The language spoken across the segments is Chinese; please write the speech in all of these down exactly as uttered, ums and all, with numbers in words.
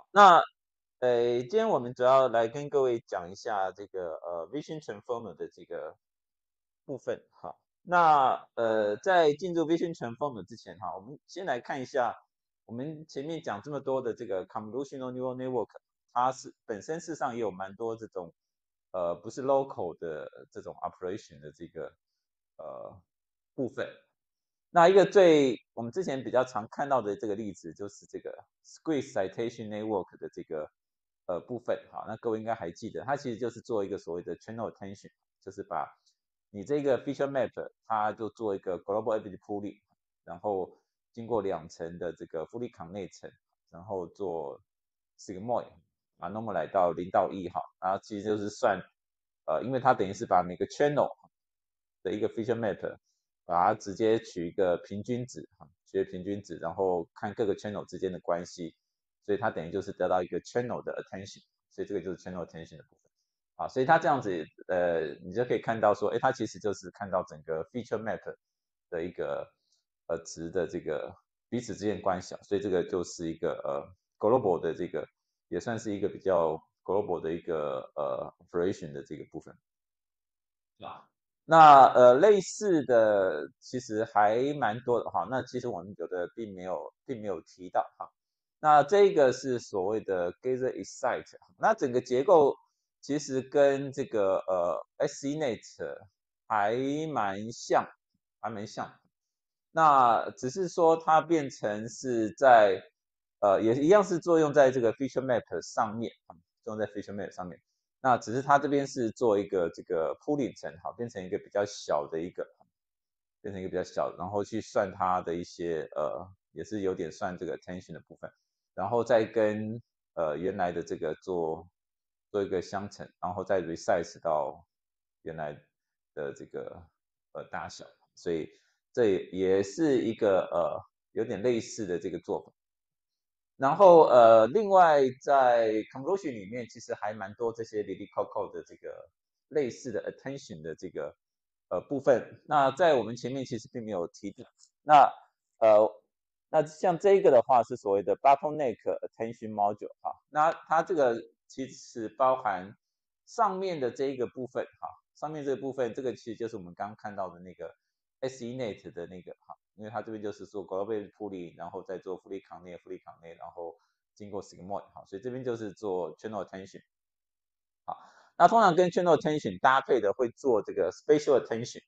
那呃，今天我们主要来跟各位讲一下这个呃 Vision Transformer 的这个部分哈。那呃，在进入 Vision Transformer 之前哈，我们先来看一下我们前面讲这么多的这个 Convolutional Neural Network，它是本身事实上也有蛮多这种呃不是 local 的这种 operation 的这个呃部分。那一个最我们之前比较常看到的这个例子，就是这个 Squeeze Citation Network 的这个呃部分。好，那各位应该还记得，它其实就是做一个所谓的 Channel Attention，就是把你这个 Feature Map，它就做一个 Global Ability Pooling，然后经过两层的这个 Fully Connect 层，然后做 Sigmoid，把 Normalize 到零到一哈，然后其实就是算呃，因为它等于是把每个 Channel 的一个 Feature Map，把它直接取一个平均值，取平均值，然后看各个 channel 之间的关系，所以它等于就是得到一个 channel 的 attention，所以这个就是 channel attention 的部分。啊，所以它这样子，呃，你就可以看到说，哎，它其实就是看到整个 feature map 的一个呃值的这个彼此之间关系，所以这个就是一个呃 global 的这个，也算是一个比较 global 的一个呃 operation 的这个部分。啊，那呃类似的其实还蛮多的哈，那其实我们有的并没有并没有提到哈。那这个是所谓的 gather excite，那整个结构其实跟这个呃 S E N E T 还蛮像，还蛮像。那只是说它变成是在呃也一样是作用在这个 feature map 上面，作用在 feature map 上面。那只是它这边是做一个这个 pooling 层，好，变成一个比较小的一个，变成一个比较小的，然后去算它的一些呃，也是有点算这个 attention 的部分，然后再跟呃原来的这个做做一个相乘，然后再 resize 到原来的这个呃大小，所以这也是一个呃有点类似的这个做法。然后呃，另外在 convolution 里面，其实还蛮多这些 Lily Coco 的这个类似的 attention 的这个呃部分。那在我们前面其实并没有提到。那呃，那像这个的话是所谓的 bottleneck attention module 哈，那它这个其实包含上面的这一个部分哈，上面这个部分，这个其实就是我们刚刚看到的那个 S E N E T 的那个哈，因为它这边就是做 global pooling，然后再做 fully connect、fully connect，然后经过 sigmoid，好，所以这边就是做 channel attention。好，那通常跟 channel attention 搭配的会做这个 spatial attention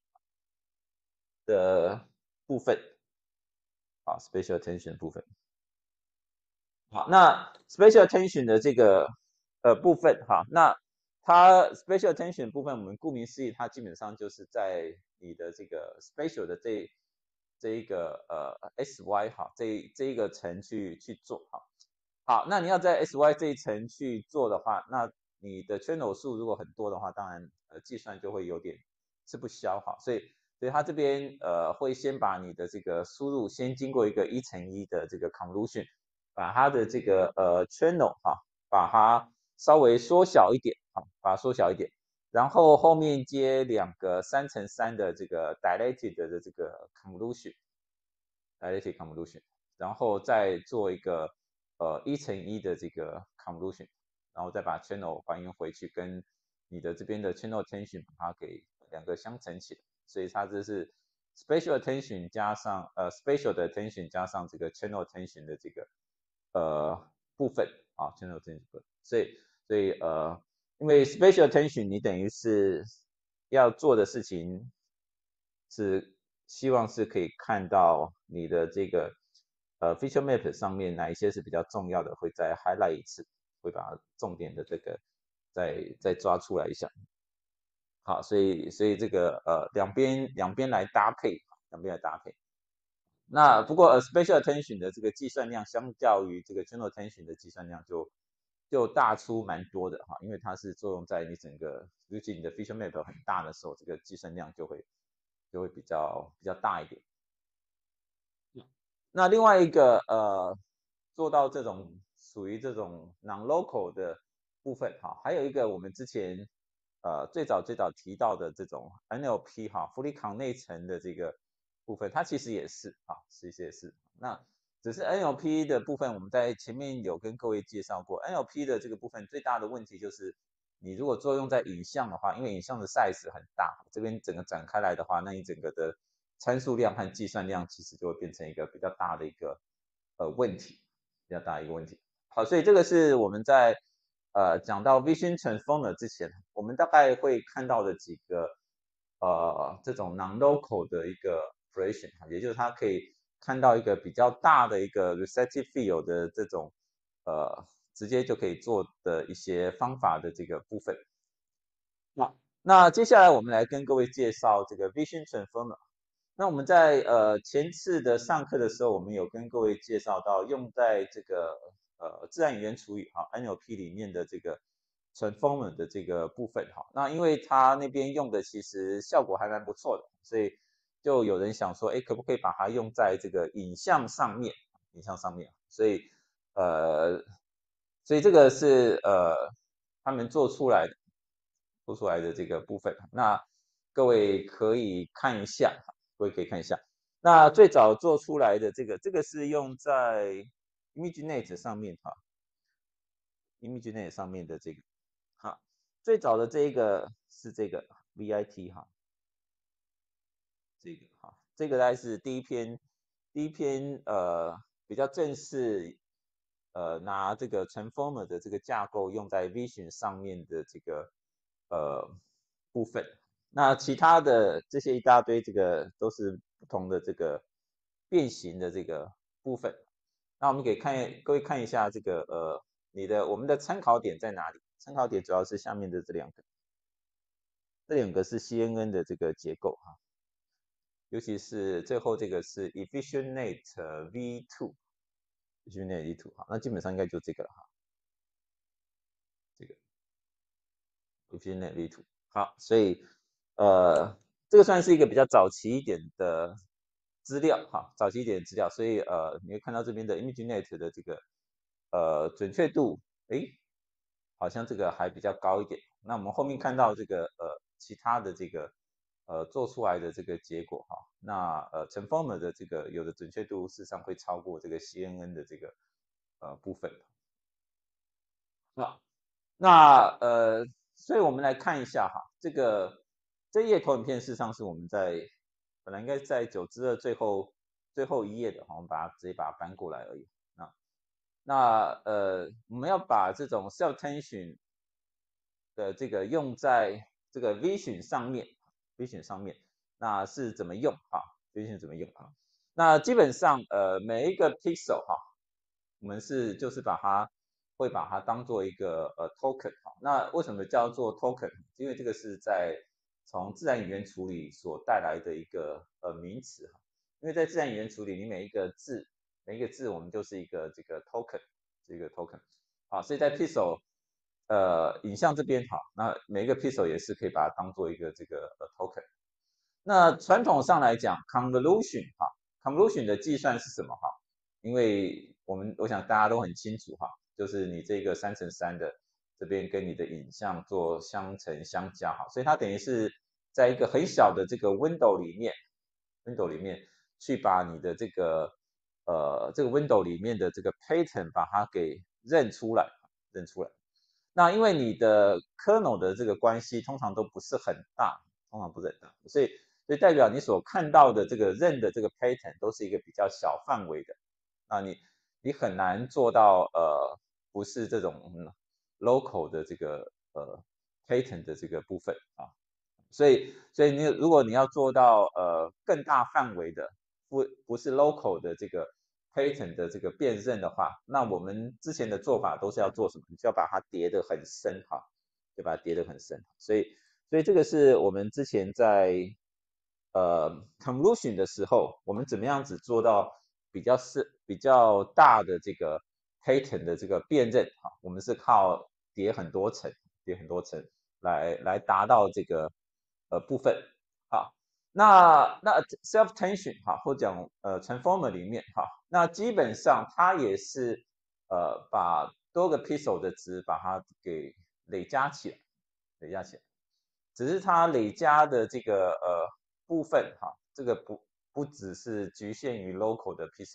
的部分，好，spatial attention 的部分。好，那 spatial attention 的这个呃部分哈，那它 spatial attention 部分，我们顾名思义，它基本上就是在你的这个 spatial 的这这一个呃 S Y 哈，这这一个层去去做哈。好，那你要在 S Y 这一层去做的话，那你的 channel 数如果很多的话，当然呃计算就会有点吃不消哈，所以所以它这边呃会先把你的这个输入先经过一个一乘一的这个 convolution。把它的这个呃 channel 哈、啊，把它稍微缩小一点啊，把它缩小一点，然后后面接两个三乘三的这个 dilated 的这个 convolution，dilated convolution，然后再做一个呃一乘一的这个 convolution，然后再把 channel 还原回去，跟你的这边的 channel tension 把它给两个相乘起来，所以它这是 spatial attention 加上呃 spatial 的 attention 加上这个 channel attention 的这个呃部分啊，channel attention 部分，所以所以呃，因为 spatial attention 你等于是要做的事情是希望是可以看到你的这个呃 feature map 上面哪一些是比较重要的，会再 highlight 一次，会把重点的这个再再抓出来一下。好，所以所以这个呃两边两边来搭配，两边来搭配。那不过呃 spatial attention 的这个计算量相较于这个 general attention 的计算量就就大出蛮多的哈，因为它是作用在你整个，尤其你的 feature map 很大的时候，这个计算量就会就会比较比较大一点。那另外一个呃，做到这种属于这种 non-local 的部分哈，还有一个我们之前呃最早最早提到的这种 N L P 哈，福利康内层的这个部分，它其实也是啊，其实也是。那只是 N L P 的部分，我们在前面有跟各位介绍过 ，N L P 的这个部分最大的问题就是，你如果作用在影像的话，因为影像的 size 很大，这边整个展开来的话，那你整个的参数量和计算量其实就会变成一个比较大的一个呃问题，比较大的一个问题。好，所以这个是我们在呃讲到 Vision Transformer 之前，我们大概会看到的几个呃这种 non-local 的一个 operation，也就是它可以看到一个比较大的一个 receptive field 的这种呃直接就可以做的一些方法的这个部分。那那接下来我们来跟各位介绍这个 Vision Transformer。那我们在呃前次的上课的时候，我们有跟各位介绍到用在这个呃自然语言处理哈 N L P 里面的这个 transformer 的这个部分哈。那因为它那边用的其实效果还蛮不错的，所以就有人想说，哎，可不可以把它用在这个影像上面？影像上面，所以呃，所以这个是呃他们做出来的做出来的这个部分。那各位可以看一下。各位可以看一下，那最早做出来的这个，这个是用在 ImageNet 上面哈 ，ImageNet 上面的这个，哈，最早的这一个是这个 V I T 哈，这个哈，这个大概是第一篇，第一篇呃比较正式，呃拿这个 Transformer 的这个架构用在 Vision 上面的这个呃部分。那其他的这些一大堆，这个都是不同的这个变形的这个部分。那我们可以看各位看一下这个呃你的我们的参考点在哪里？参考点主要是下面的这两个，这两个是 C N N 的这个结构哈。尤其是最后这个是 EfficientNet V 二 ，EfficientNet V 二，好，那基本上应该就这个了哈，这个 EfficientNet V 二，好，所以呃，这个算是一个比较早期一点的资料哈，早期一点的资料，所以呃，你会看到这边的 ImageNet 的这个呃准确度，诶，好像这个还比较高一点。那我们后面看到这个呃其他的这个呃做出来的这个结果哈，那呃 Transformer 的这个有的准确度事实上会超过这个 C N N 的这个呃部分。好，那呃，所以我们来看一下哈，这个这一页投影片事实上是我们在本来应该在九之二最后最后一页的哈，我们把它直接把它搬过来而已。那那呃，我们要把这种 self tension 的这个用在这个 vision 上面 ，vision 上面，那是怎么用啊？vision 怎么用啊？那基本上呃每一个 pixel 哈，我们是就是把它会把它当做一个呃 token 哈。那为什么叫做 token？因为这个是在从自然语言处理所带来的一个呃名词哈。因为在自然语言处理，你每一个字每一个字我们就是一个这个 token，这个 token。好，所以在 pixel 呃影像这边好，那每一个 pixel 也是可以把它当做一个这个呃 token。那传统上来讲 convolution 哈 convolution 的计算是什么哈？因为我们我想大家都很清楚哈，就是你这个三乘三的这边跟你的影像做相乘相加哈，所以它等于是在一个很小的这个 window 里面 window 里面去把你的这个呃这个 window 里面的这个 pattern 把它给认出来认出来。那因为你的 kernel 的这个关系通常都不是很大，通常不是很大，所以所以代表你所看到的这个认的这个 pattern 都是一个比较小范围的，那你你很难做到呃不是这种、嗯、local 的这个呃 pattern 的这个部分啊，所以所以你如果你要做到呃更大范围的不不是 local 的这个 pattern 的这个辨认的话，那我们之前的做法都是要做什么？就要把它叠得很深哈，就把它叠得很深。所以所以这个是我们之前在呃 convolution 的时候，我们怎么样子做到比较是比较大的这个 pattern 的这个辨认哈？我们是靠叠很多层，叠很多层来来达到这个呃部分好。那那 self tension 哈，或讲呃 transformer 里面哈，那基本上它也是呃把多个 pixel 的值把它给累加起来，累加起来，只是它累加的这个呃部分哈，这个不不只是局限于 local 的 pixel，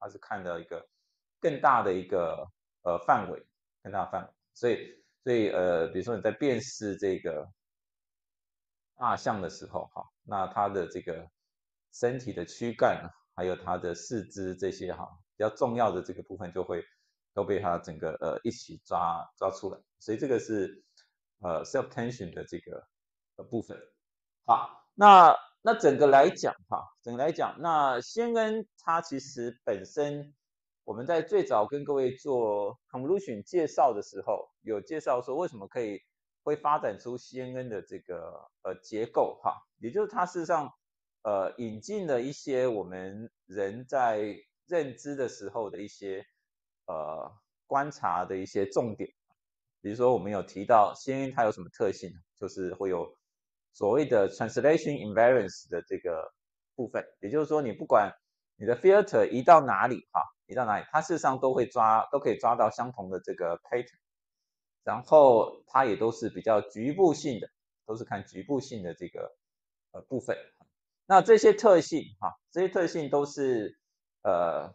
它是看到一个更大的一个呃范围，更大的范围。所以所以呃，比如说你在辨识这个大象的时候，哈，那它的这个身体的躯干，还有它的四肢这些哈比较重要的这个部分，就会都被它整个呃一起抓抓出来。所以这个是呃 self tension 的这个呃部分。好，那那整个来讲哈，整个来讲，那先恩它其实本身，我们在最早跟各位做 convolution 介绍的时候，有介绍说为什么可以会发展出 C N N 的这个呃结构哈，也就是它事实上呃引进了一些我们人在认知的时候的一些呃观察的一些重点。比如说我们有提到 C N N 它有什么特性，就是会有所谓的 translation invariance 的这个部分，也就是说你不管你的 filter 移到哪里哈，移到哪里，它事实上都会抓，都可以抓到相同的这个 pattern， 然后它也都是比较局部性的，都是看局部性的这个呃部分。那这些特性哈，这些特性都是呃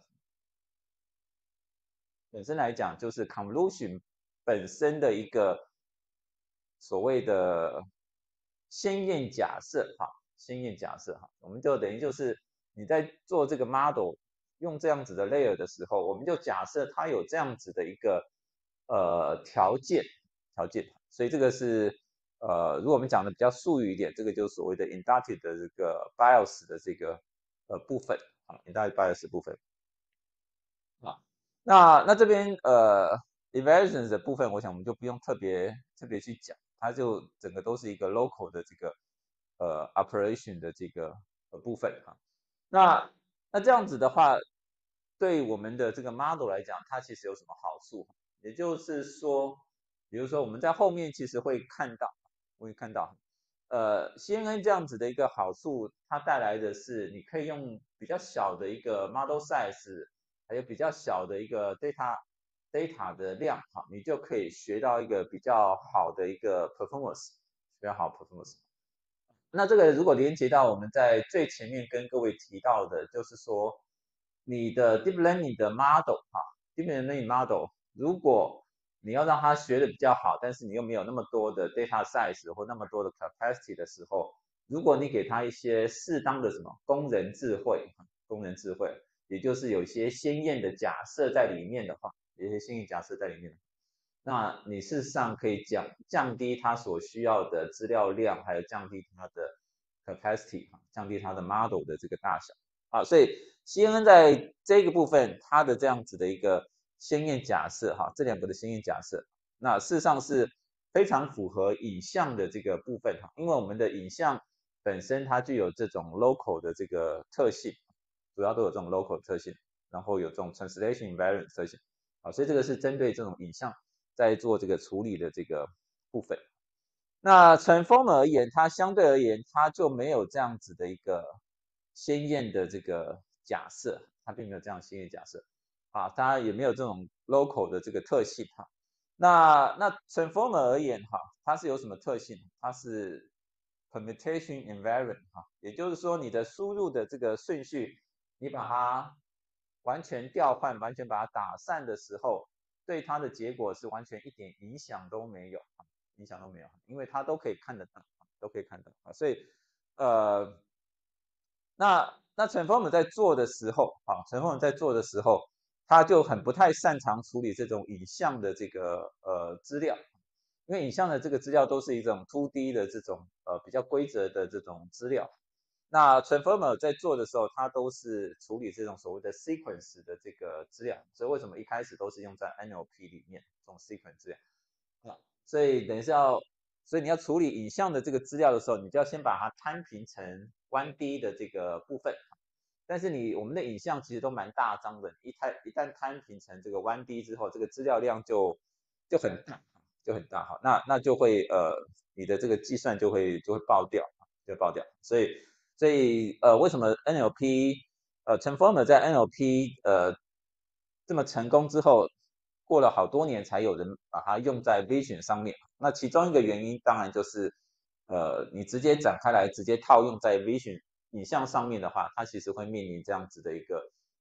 本身来讲就是 convolution 本身的一个所谓的先验假设哈，先验假设哈，我们就等于就是你在做这个 model 用这样子的 layer 的时候，我们就假设它有这样子的一个呃条件条件，所以这个是呃如果我们讲的比较术语一点，这个就是所谓的 inductive 的这个 bias 的这个呃部分啊 inductive bias 部分啊。那那这边呃 evaluations 的部分，我想我们就不用特别特别去讲，它就整个都是一个 local 的这个呃 operation 的这个呃部分哈。那那这样子的话，对我们的这个 model 来讲，它其实有什么好处？也就是说，比如说我们在后面其实会看到，会看到，呃，C N N 这样子的一个好处，它带来的是你可以用比较小的一个 model size，还有比较小的一个 data data 的量，哈，你就可以学到一个比较好的一个 performance，比较好 performance。那这个如果连接到我们在最前面跟各位提到的，就是说你的 deep learning 的 model 哈，deep learning model，如果你要让它学的比较好，但是你又没有那么多的 data size 或那么多的 capacity 的时候，如果你给它一些适当的什么工人智慧，工人智慧，也就是有一些鲜艳的假设在里面的话，有一些鲜艳假设在里面，那你事实上可以降降低它所需要的资料量，还有降低它的 capacity， 降低它的 model 的这个大小啊，所以 C N N 在这个部分它的这样子的一个鲜艳假设哈，这两个的鲜艳假设，那事实上是非常符合影像的这个部分哈，因为我们的影像本身它具有这种 local 的这个特性，主要都有这种 local 特性，然后有这种 translation invariance 特性啊，所以这个是针对这种影像在做这个处理的这个部分。那成风而言，它相对而言，它就没有这样子的一个鲜艳的这个假设，它并没有这样鲜艳假设啊，它也没有这种 local 的这个特性哈。那那成风而言哈，它是有什么特性？它是 permutation invariant 哈，也就是说你的输入的这个顺序，你把它完全调换，完全把它打散的时候，对它的结果是完全一点影响都没有。影响都没有，因为它都可以看得到，都可以看到啊，所以呃，那那陈峰们在做的时候，啊，陈峰们在做的时候，他就很不太擅长处理这种影像的这个呃资料，因为影像的这个资料都是一种 two D 的这种呃比较规则的这种资料。那 Transformer 在做的时候，它都是处理这种所谓的 sequence 的这个资料，所以为什么一开始都是用在 N L P 里面这种 sequence 资料？啊，所以等于是要，所以你要处理影像的这个资料的时候，你就要先把它摊平成 one D 的这个部分。但是你我们的影像其实都蛮大张的，一摊一旦摊平成这个 one D 之后，这个资料量就就很大，就很大哈。那那就会呃，你的这个计算就会就会爆掉，就会爆掉。所以所以呃，为什么 N L P 呃 Transformer 在 N L P 呃这么成功之后，过了好多年才有人把它用在 Vision 上面。那其中一个原因当然就是，呃，你直接展开来直接套用在 Vision 影像上面的话，它其实会面临这样子的一个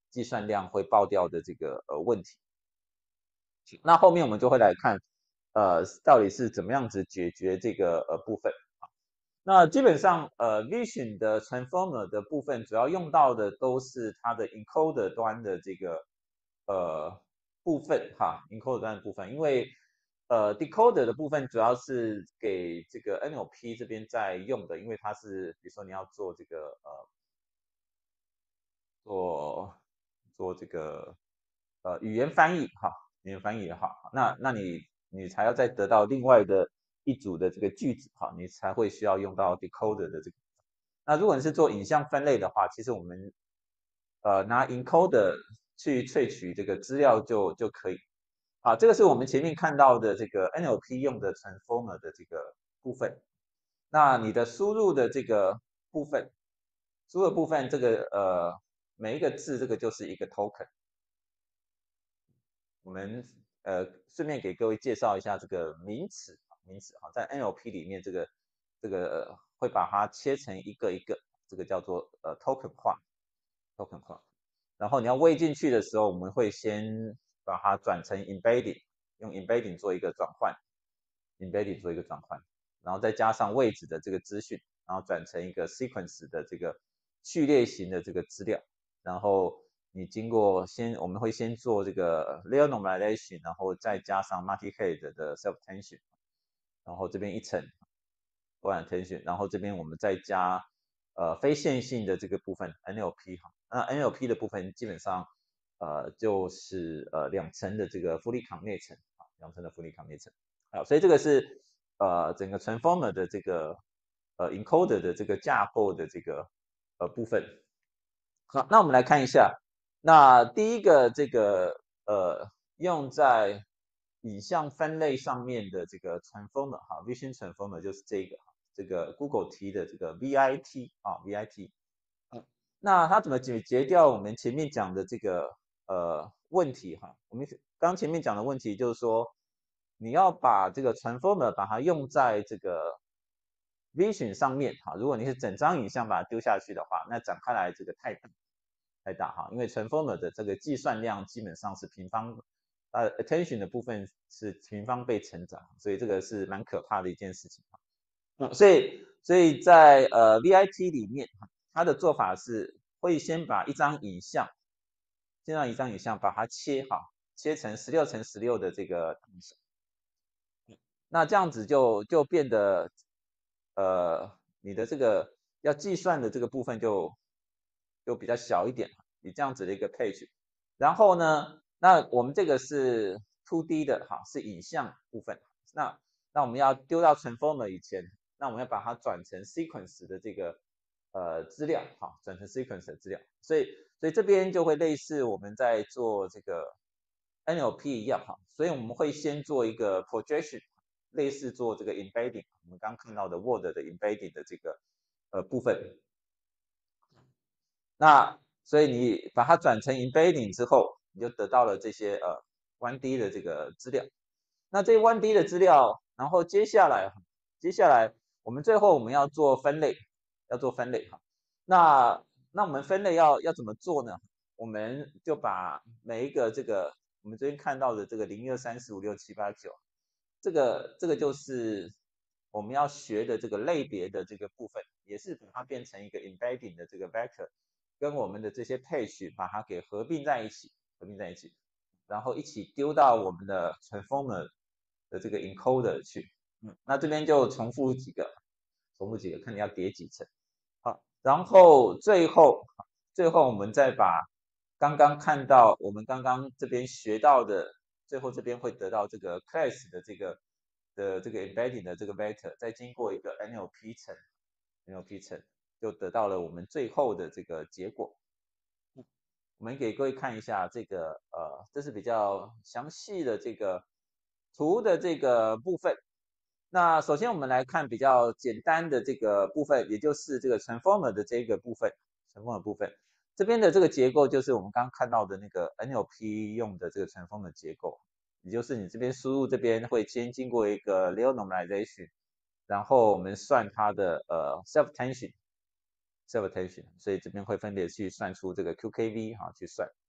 计算量会爆掉的这个呃问题。那后面我们就会来看，呃，到底是怎么样子解决这个呃部分。那基本上，呃，Vision 的 Transformer 的部分主要用到的都是它的 encoder 端的这个呃部分哈，encoder 端的部分，因为呃 decoder 的部分主要是给这个 N L P 这边在用的，因为它是比如说你要做这个呃做做这个呃语言翻译哈，语言翻译也好，那那你你才要再得到另外的一组的这个句子哈，你才会需要用到 decoder 的这个。那如果你是做影像分类的话，其实我们呃拿 encoder 去萃取这个资料就就可以。啊，这个是我们前面看到的这个 N L P 用的 transformer 的这个部分。那你的输入的这个部分，输入的部分这个呃每一个字这个就是一个 token。我们呃顺便给各位介绍一下这个名词，名词哈，在 N L P 里面这个这个、呃、会把它切成一个一个，这个叫做呃 token 化 ，token 化。然后你要喂进去的时候，我们会先把它转成 embedding， 用 embedding 做一个转换 ，embedding 做一个转换，然后再加上位置的这个资讯，然后转成一个 sequence 的这个序列型的这个资料，然后你经过先我们会先做这个 layer normalization， 然后再加上 multi-head 的 self-tension， 然后这边一层 self-tension， 然后这边我们再加呃非线性的这个部分 N L P 哈，那 N L P 的部分基本上呃就是呃两层的这个福利康内层啊，两层的福利康内层啊，所以这个是呃整个 transformer 的这个呃 encoder 的这个架构的这个呃部分。好，那我们来看一下，那第一个这个呃用在影像分类上面的这个 transformer 哈 ，vision transformer 就是这个这个 Google 提的这个 V I T 啊 V I T。嗯，那它怎么解决掉我们前面讲的这个呃问题哈？我们刚前面讲的问题就是说，你要把这个 transformer 把它用在这个 vision 上面哈，如果你是整张影像把它丢下去的话，那展开来这个太大。太大哈，因为 transformer 的这个计算量基本上是平方，呃，attention 的部分是平方倍成长，所以这个是蛮可怕的一件事情哈。嗯，所以所以在呃 V I T 里面，它的做法是会先把一张影像，先让一张影像把它切哈，切成十六乘十六的这个，那这样子就就变得呃你的这个要计算的这个部分就就比较小一点，你这样子的一个配置。然后呢，那我们这个是 二 D 的哈，是影像部分。那那我们要丢到 transformer 以前，那我们要把它转成 sequence 的这个呃资料，好，转成 sequence 的资料。所以所以这边就会类似我们在做这个 N L P 一样哈，所以我们会先做一个 projection，类似做这个 embedding，我们刚看到的 Word 的 embedding 的这个呃部分。那所以你把它转成 embedding 之后，你就得到了这些呃 one D 的这个资料。那这 one D 的资料，然后接下来接下来我们最后我们要做分类，要做分类哈。那那我们分类要要怎么做呢？我们就把每一个这个我们这边看到的这个零一二三四五六七八九，这个这个就是我们要学的这个类别的这个部分，也是把它变成一个 embedding 的这个 vector，跟我们的这些配序把它给合并在一起，合并在一起，然后一起丢到我们的 transformer 的这个 encoder 去。嗯，那这边就重复几个，重复几个，看你要叠几层。好，然后最后最后我们再把刚刚看到我们刚刚这边学到的，最后这边会得到这个 class 的这个的这个 embedding 的这个 vector，再经过一个 N L P 层 ，N L P 层就得到了我们最后的这个结果。我们给各位看一下这个呃，这是比较详细的这个图的这个部分。那首先我们来看比较简单的这个部分，也就是这个 transformer 的这个部分 ，transformer 部分这边的这个结构就是我们刚刚看到的那个 N L P 用的这个 transformer 结构，也就是你这边输入这边会先经过一个 layer normalization，然后我们算它的呃 self tension。self tension，所以这边会分别去算出这个 Q K V 哈，去算。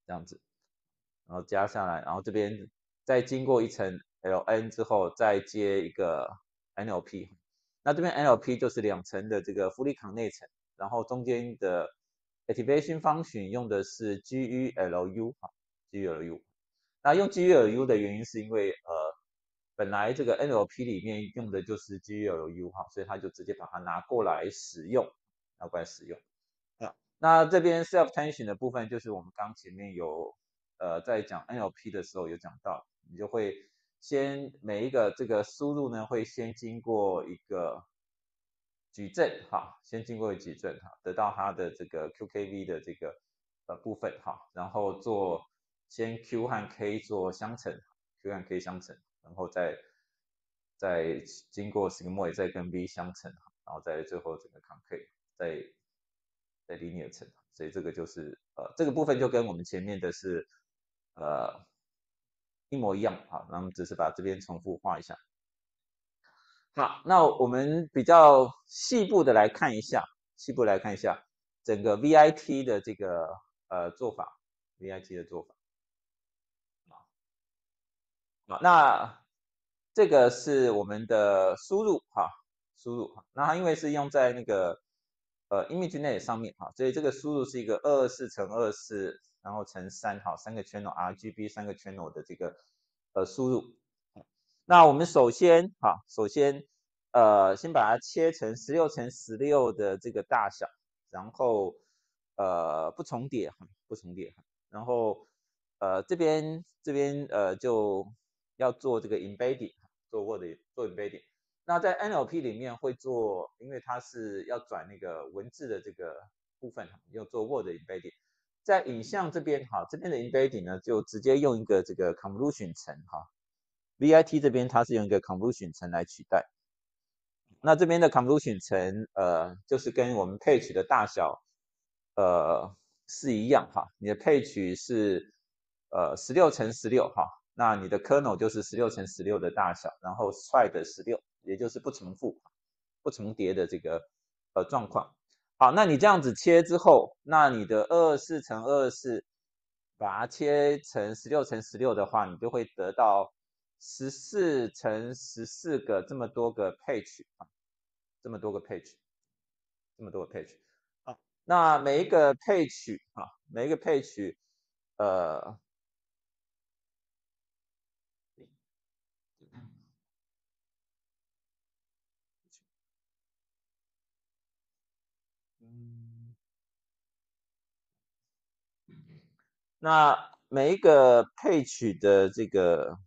这样子，然后加下来，然后这边再经过一层 L N 之后，再接一个 N L P，那这边 N L P 就是两层的这个福利康内层，然后中间的 activation function 用的是 G U L U 哈 ，G U L U。那用 G U L U 的原因是因为呃，本来这个 N L P 里面用的就是 G U L U 哈，所以他就直接把它拿过来使用，拿过来使用。啊，那这边 self tension 的部分就是我们刚前面有呃在讲 N L P 的时候有讲到，你就会先每一个这个输入呢会先经过一个矩阵哈，先经过矩阵哈，得到它的这个 Q K V 的这个呃部分哈，然后做先 Q 和 K 做相乘 ，Q 和 K 相乘，然后再再经过 sigmoid 再跟 V 相乘，然后再最后整个 concave 再再 linear 乘，所以这个就是呃这个部分就跟我们前面的是呃一模一样好，那我们只是把这边重复画一下。好，那我们比较细部的来看一下，细部来看一下整个 V I T 的这个呃做法 ，V I T 的做法。好，那这个是我们的输入哈，输入。那它因为是用在那个呃 ImageNet 上面哈，所以这个输入是一个二二四乘二四，然后乘三哈，三个 channel R G B 三个 channel 的这个呃输入。那我们首先哈，首先呃先把它切成十六乘十六的这个大小，然后呃不重叠哈，不重叠，然后呃这边这边呃就要做这个 embedding，做 Word 做 embedding。那在 N L P 里面会做，因为它是要转那个文字的这个部分，要做 Word embedding。在影像这边哈，这边的 embedding 呢就直接用一个这个 convolution 层哈。V I T 这边它是用一个 convolution 层来取代，那这边的 convolution 层呃就是跟我们配取的大小呃是一样哈，你的配取是呃十六乘十六哈，那你的 kernel 就是十六乘十六的大小，然后 stride 十六，也就是不重复、不重叠的这个呃状况。好，那你这样子切之后，那你的二二四乘二二四把它切成十六乘十六的话，你就会得到十四乘十四个这么多个 page 啊，这么多个 page，这么多个 page。好，那每一个 page 啊，每一个 page，呃，嗯，那每一个 page 的这个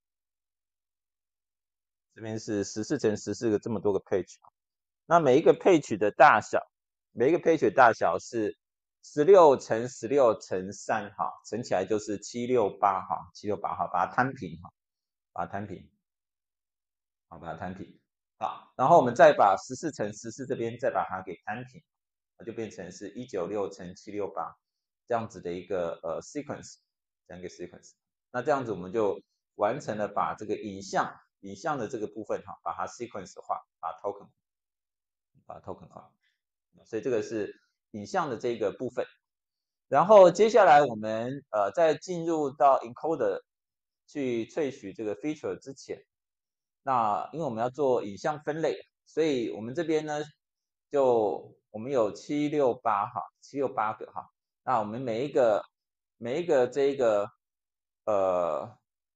这边是十四乘十四个这么多个 page，那每一个 page 的大小，每一个 page 的大小是十六乘十六乘三哈，乘起来就是七六八哈，七六八哈，把它摊平哈，把它摊平，好，把它摊平。好，然后我们再把十四乘十四这边再把它给摊平，就变成是一九六乘七六八这样子的一个呃 sequence，这样一个 sequence。那这样子我们就完成了把这个影像影像的这个部分哈，把它 sequence 化，把它 token 把它 token 化。所以这个是影像的这个部分。然后接下来我们呃在进入到 encoder 去萃取这个 feature 之前，那因为我们要做影像分类，所以我们这边呢就我们有七六八哈，七六八个哈。那我们每一个每一个这一个呃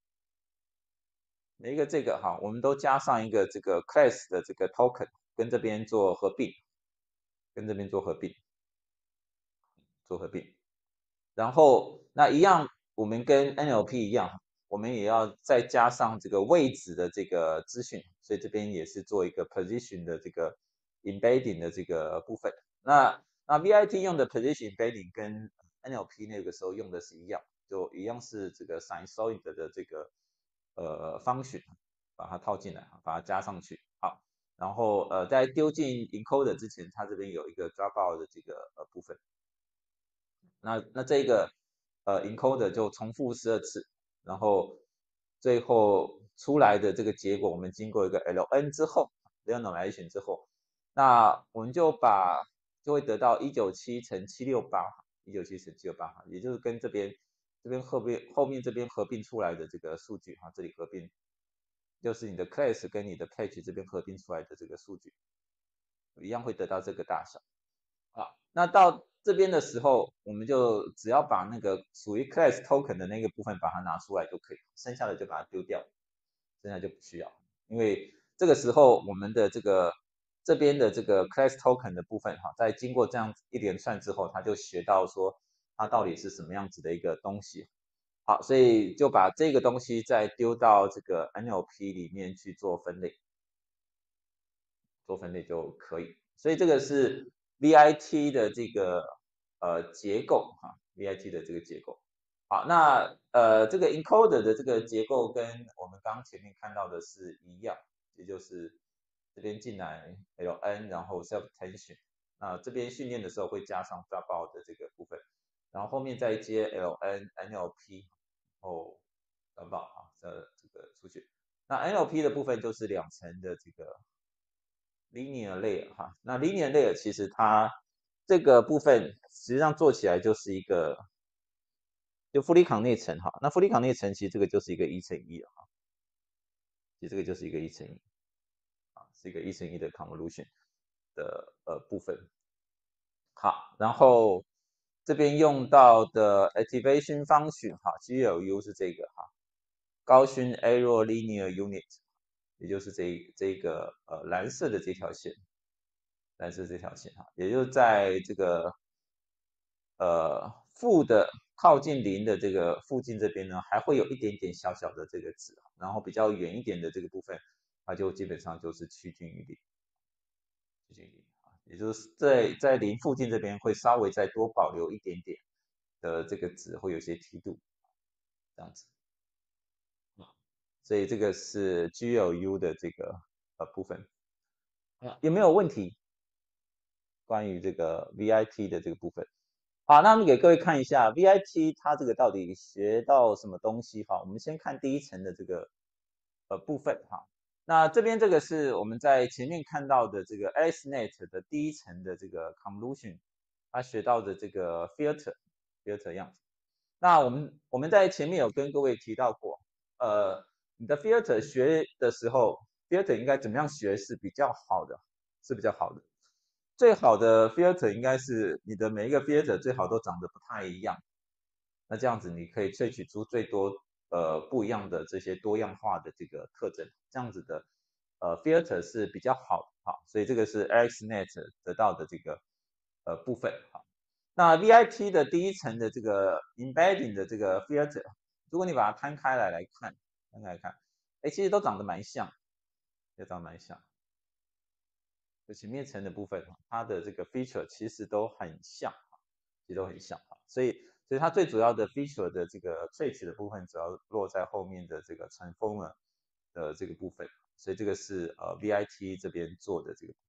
每一个这个哈，我们都加上一个这个 class 的这个 token，跟这边做合并，跟这边做合并，做合并。然后那一样，我们跟 N L P 一样，我们也要再加上这个位置的这个资讯，所以这边也是做一个 position 的这个 embedding 的这个部分。那那 V I T 用的 position embedding 跟 N L P 那个时候用的是一样，就一样是这个 sinusoid 的这个呃 function，把它套进来，把它加上去。好，然后呃在丢进 encoder 之前，它这边有一个 dropout 的这个呃部分。那那这个呃 encoder 就重复十二次，然后最后出来的这个结果，我们经过一个 L N 之后 ，renormalization 之后，那我们就把就会得到一九七乘七六八，一九七乘七六八，也就是跟这边这边后边后面这边合并出来的这个数据哈，这里合并就是你的 class 跟你的 catch 这边合并出来的这个数据，一样会得到这个大小。好，那到这边的时候，我们就只要把那个属于 class token 的那个部分把它拿出来就可以，剩下的就把它丢掉，剩下就不需要，因为这个时候我们的这个这边的这个 class token 的部分哈，在经过这样一连串之后，它就学到说它到底是什么样子的一个东西。好，所以就把这个东西再丢到这个 N L P 里面去做分类，做分类就可以。所以这个是 V I T 的这个呃结构哈 ，V I T 的这个结构。好，那呃这个 encoder 的这个结构跟我们刚刚前面看到的是一样，也就是这边进来 L N，然后 self attention， 那这边训练的时候会加上 dropout 的这个部分，然后后面再接 L N N L P， 后 dropout 啊，这这个出去。那 N L P 的部分就是两层的这个 linear layer 哈，那 linear layer 其实它这个部分实际上做起来就是一个就富利康内层哈，那富利康内层其实这个就是一个一乘一了哈，其实这个就是一个一乘一啊，是一个一乘一的 convolution 的呃部分。好，然后这边用到的 activation function 哈 ，G L U 是这个哈，高勋 error linear unit， 也就是这这个呃蓝色的这条线，蓝色这条线哈，也就是在这个呃负的靠近零的这个附近这边呢，还会有一点点小小的这个值，然后比较远一点的这个部分，它就基本上就是趋近于零，趋近于零啊，也就是在在零附近这边会稍微再多保留一点点的这个值，会有些梯度，这样子。所以这个是 G L U 的这个呃部分，有没有问题？关于这个 V I T 的这个部分？好，那我们给各位看一下 V I T 它这个到底学到什么东西哈？我们先看第一层的这个呃部分哈。那这边这个是我们在前面看到的这个 AlexNet 的第一层的这个 convolution，它学到的这个 filter filter 样子。那我们我们在前面有跟各位提到过，呃，你的 filter 学的时候，filter 应该怎么样学是比较好的，是比较好的。最好的 filter 应该是你的每一个 filter 最好都长得不太一样，那这样子你可以萃取出最多呃不一样的这些多样化的这个特征，这样子的呃 filter 是比较好的哈，所以这个是 AlexNet 得到的这个呃部分哈。那 V I T 的第一层的这个 embedding 的这个 filter， 如果你把它摊开来来看，摊开来看，哎，其实都长得蛮像，也长得蛮像。就前面层的部分，它的这个 feature 其实都很像，其实都很像哈，所以所以它最主要的 feature 的这个萃取的部分，主要落在后面的这个 transformer 的这个部分，所以这个是呃 V I T 这边做的这个。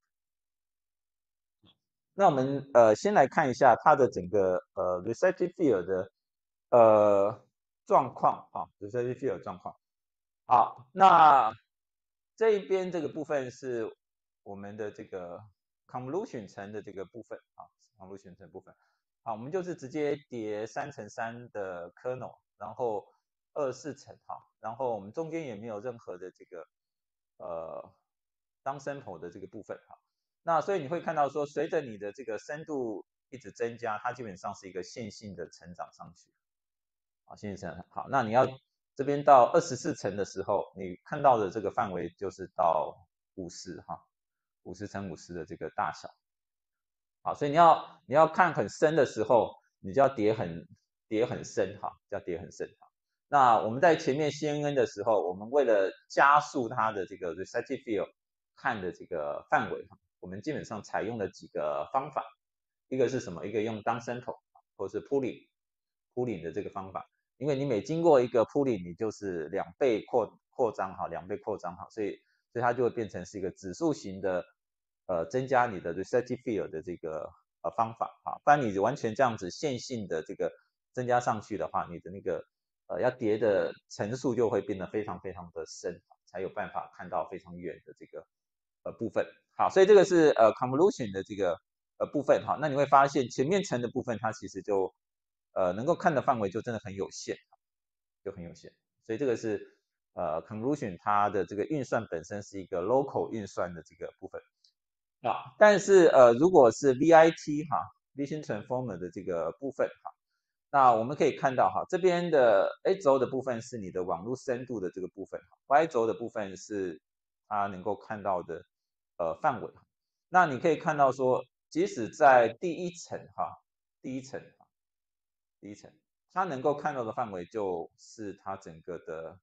那我们呃先来看一下它的整个呃 receptive field 的呃状况啊 receptive field 状况。好，那这一边这个部分是我们的这个 convolution 层的这个部分啊 convolution 层部分。好，我们就是直接叠三乘三的 kernel， 然后二四层哈，然后我们中间也没有任何的这个呃 down sample 的这个部分哈。那所以你会看到说，随着你的这个深度一直增加，它基本上是一个线性的成长上去。啊，线性成长好，那你要这边到二十四层的时候，你看到的这个范围就是到五十哈，五十乘五十的这个大小。好，所以你要你要看很深的时候，你就要叠很叠很深哈，要叠很深哈。那我们在前面 C N N 的时候，我们为了加速它的这个 receptive field 看的这个范围，我们基本上采用了几个方法，一个是什么？一个用 down sample 或是 pooling pooling 的这个方法，因为你每经过一个 pooling，你就是两倍扩扩张哈，两倍扩张哈，所以所以它就会变成是一个指数型的。呃增加你的 receptive field 的这个呃方法啊，不然你完全这样子线性的这个增加上去的话，你的那个呃要叠的层数就会变得非常非常的深，才有办法看到非常远的这个呃部分。好，所以这个是呃 convolution 的这个呃部分哈，那你会发现前面层的部分它其实就呃能够看的范围就真的很有限，就很有限。所以这个是呃 convolution 它的这个运算本身是一个 local 运算的这个部分啊，但是呃如果是 V I T 哈 Vision Transformer 的这个部分哈，那我们可以看到哈，这边的 X 轴的部分是你的网络深度的这个部分 ，Y 轴的部分是它能够看到的呃范围。那你可以看到说，即使在第一层哈，第一层，第一层，它能够看到的范围就是它整个的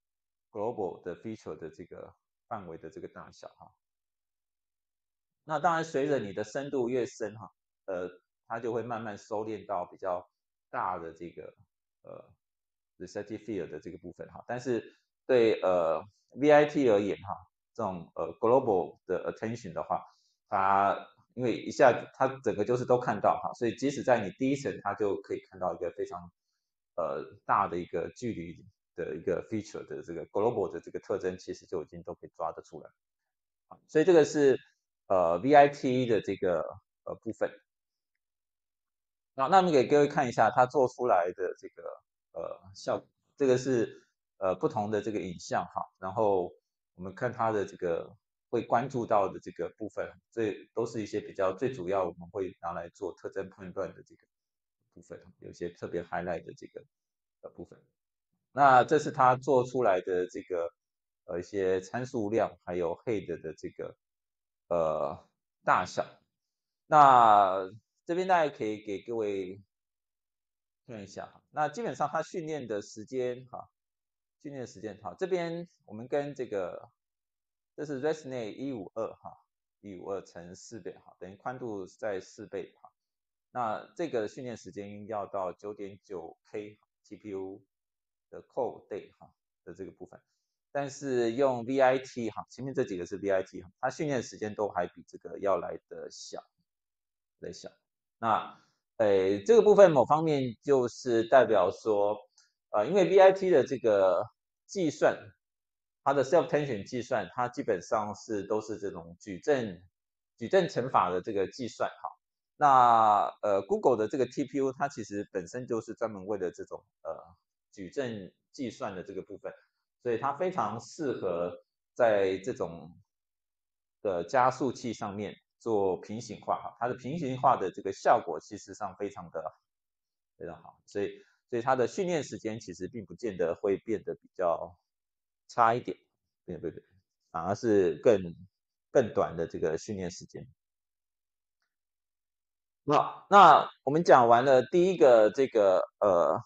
global 的 feature 的这个范围的这个大小哈。那当然，随着你的深度越深哈，呃，它就会慢慢收敛到比较大的这个呃 receptive field 的这个部分哈。但是对呃 V I T 而言哈，这种呃 global 的 attention 的话，它因为一下它整个就是都看到哈，所以即使在你第一层，它就可以看到一个非常呃大的一个距离的一个 feature 的这个 global 的这个特征，其实就已经都可以抓得出来。所以这个是呃 V I T 的这个呃部分。那那我们给各位看一下它做出来的这个呃效果，这个是呃不同的这个影像哈，然后我们看它的这个会关注到的这个部分，这都是一些比较最主要我们会拿来做特征判断的这个部分，有些特别 highlight 的这个呃部分。那这是它做出来的这个呃一些参数量，还有 head 的这个呃大小。那这边大家可以给各位看一下哈。那基本上它训练的时间哈，训练的时间哈，这边我们跟这个这是 Resonate 一五二哈，一五二乘四倍哈，等于宽度在四倍哈。那这个训练时间要到 九点九 K G P U 的 core day 哈的这个部分，但是用 V I T 哈，前面这几个是 V I T 哈，它训练时间都还比这个要来的小，来小。那诶这个部分某方面就是代表说，呃，因为 V I T 的这个计算，它的 self tension 计算，它基本上是都是这种矩阵矩阵乘法的这个计算哈。那呃，Google 的这个 T P U 它其实本身就是专门为了这种呃矩阵计算的这个部分，所以它非常适合在这种的加速器上面做平行化哈。它的平行化的这个效果其实上非常的非常好，所以所以它的训练时间其实并不见得会变得比较差一点，对对对，反而是更更短的这个训练时间。那那我们讲完了第一个这个呃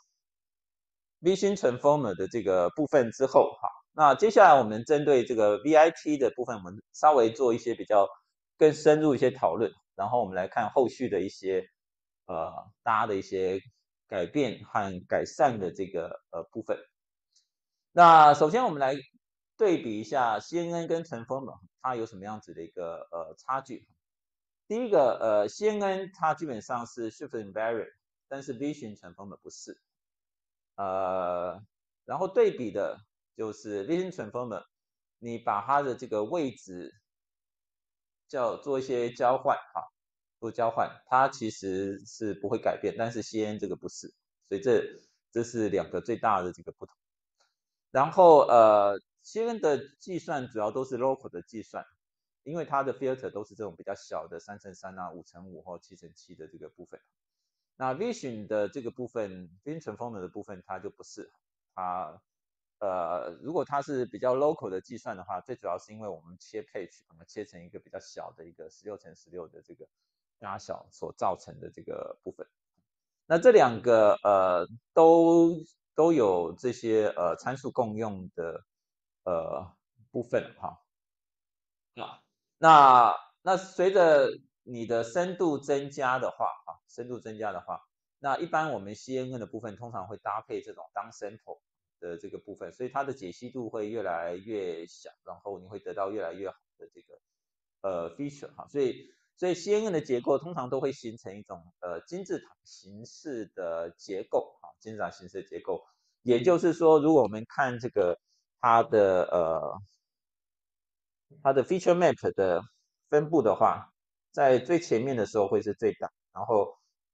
Vision Transformer 的这个部分之后，哈，那接下来我们针对这个 V I T 的部分，我们稍微做一些比较更深入一些讨论，然后我们来看后续的一些呃大家的一些改变和改善的这个呃部分。那首先我们来对比一下 C N N 跟 Transformer 它有什么样子的一个呃差距。第一个呃 C N N 它基本上是 Shift Invariant，但是 Vision Transformer 不是。呃，然后对比的就是 Vision Transformer，你把它的这个位置叫做一些交换哈，做交换，它其实是不会改变，但是 C N N 这个不是，所以这这是两个最大的这个不同。然后呃 C N N 的计算主要都是 local 的计算，因为它的 filter 都是这种比较小的三乘三啊、五乘五或七乘七的这个部分。那 Vision 的这个部分 ，Vision Transformer 的部分，它就不是它，呃，如果它是比较 local 的计算的话，最主要是因为我们切配去把它切成一个比较小的一个十六乘十六的这个大小所造成的这个部分。那这两个呃都都有这些呃参数共用的呃部分哈。啊，那那随着你的深度增加的话，啊，深度增加的话，那一般我们 C N N 的部分通常会搭配这种 down sample 的这个部分，所以它的解析度会越来越小，然后你会得到越来越好的这个呃 feature 哈，所以所以 C N N 的结构通常都会形成一种呃金字塔形式的结构啊，金字塔形式的结构，也就是说，如果我们看这个它的呃它的 feature map 的分布的话，在最前面的时候会是最大，然后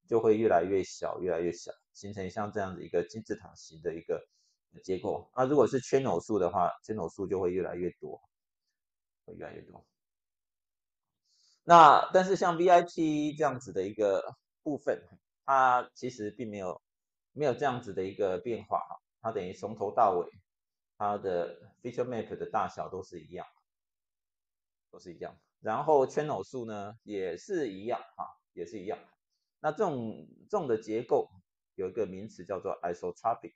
就会越来越小，越来越小，形成像这样子一个金字塔形的一个结构。那如果是圈偶数的话，圈偶数就会越来越多，会越来越多。那但是像 V I P 这样子的一个部分，它其实并没有没有这样子的一个变化哈，它等于从头到尾，它的 feature map 的大小都是一样，都是一样。然后圈偶数呢也是一样哈，也是一样。那这种这种的结构有一个名词叫做 isotropic，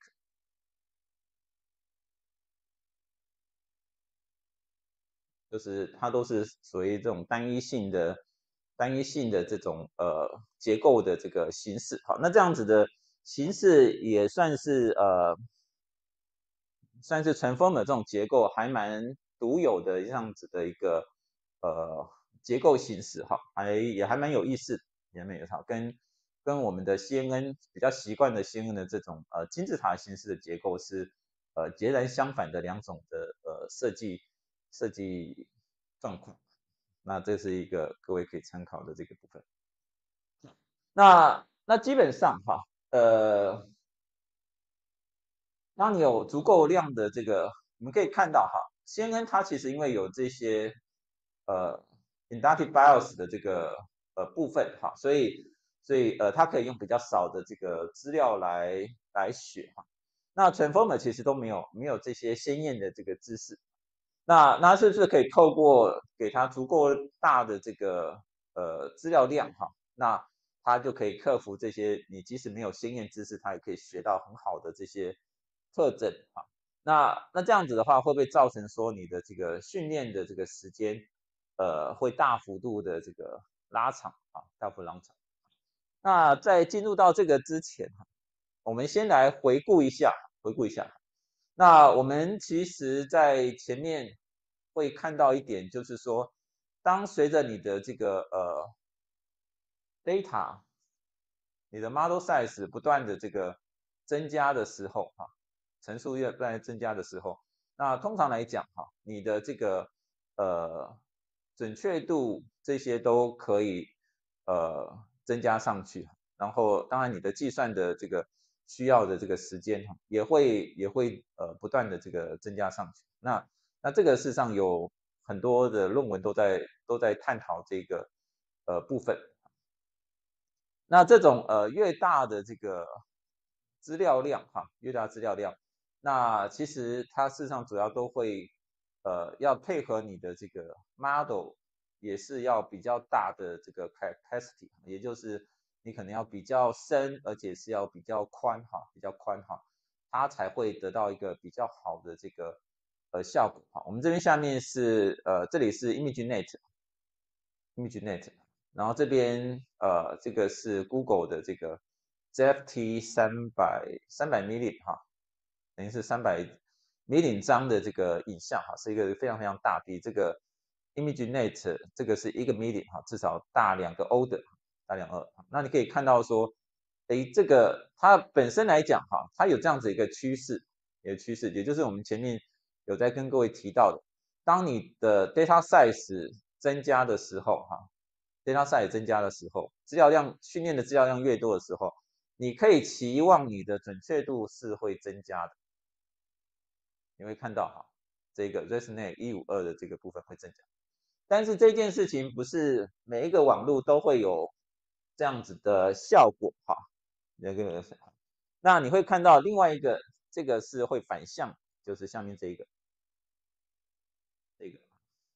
就是它都是属于这种单一性的单一性的这种呃结构的这个形式。好，那这样子的形式也算是呃算是 transformer 这种结构还蛮独有的这样子的一个呃结构形式哈，还也还蛮有意思的，也蛮有好跟跟我们的 C N N 比较习惯的 C N N 的这种呃金字塔形式的结构是呃截然相反的两种的呃设计设计状况。那这是一个各位可以参考的这个部分。那那基本上哈，呃，当你有足够量的这个，我们可以看到哈，C N N 它其实因为有这些呃 inductive bias 的这个呃部分哈，所以所以呃它可以用比较少的这个资料来来学哈。那 transformer 其实都没有没有这些鲜艳的这个知识，那那是不是可以透过给它足够大的这个呃资料量哈，那它就可以克服这些你即使没有鲜艳知识，它也可以学到很好的这些特征哈。那那这样子的话，会不会造成说你的这个训练的这个时间呃会大幅度的这个拉长啊，大幅拉长？那在进入到这个之前哈，我们先来回顾一下，回顾一下。那我们其实，在前面会看到一点，就是说，当随着你的这个呃 data，你的 model size 不断的这个增加的时候，哈，乘数越不断增加的时候，那通常来讲，哈，你的这个呃准确度这些都可以呃增加上去，然后当然你的计算的这个需要的这个时间哈，也会也会呃不断的这个增加上去。那那这个事实上有很多的论文都在都在探讨这个呃部分。那这种呃越大的这个资料量哈，越大资料量，那其实它事实上主要都会呃要配合你的这个 model，也是要比较大的这个 capacity，也就是你可能要比较深，而且是要比较宽哈，比较宽哈，它才会得到一个比较好的这个呃效果哈。我们这边下面是呃这里是 ImageNet，ImageNet。然后这边呃，这个是 Google 的这个 Z F T 三百三百 million 哈，等于是三百 million 张的这个影像哈，是一个非常非常大，比这个 ImageNet 这个是一个 million 哈，至少大两个 order，大两个。那你可以看到说，诶，这个它本身来讲哈，它有这样子一个趋势，一个趋势，也就是我们前面有在跟各位提到的，当你的 data size 增加的时候哈。data size 增加的时候，资料量训练的资料量越多的时候，你可以期望你的准确度是会增加的。你会看到哈，这个 ResNet 一五二的这个部分会增加，但是这件事情不是每一个网络都会有这样子的效果哈。那个，那你会看到另外一个，这个是会反向，就是下面这一个，这个，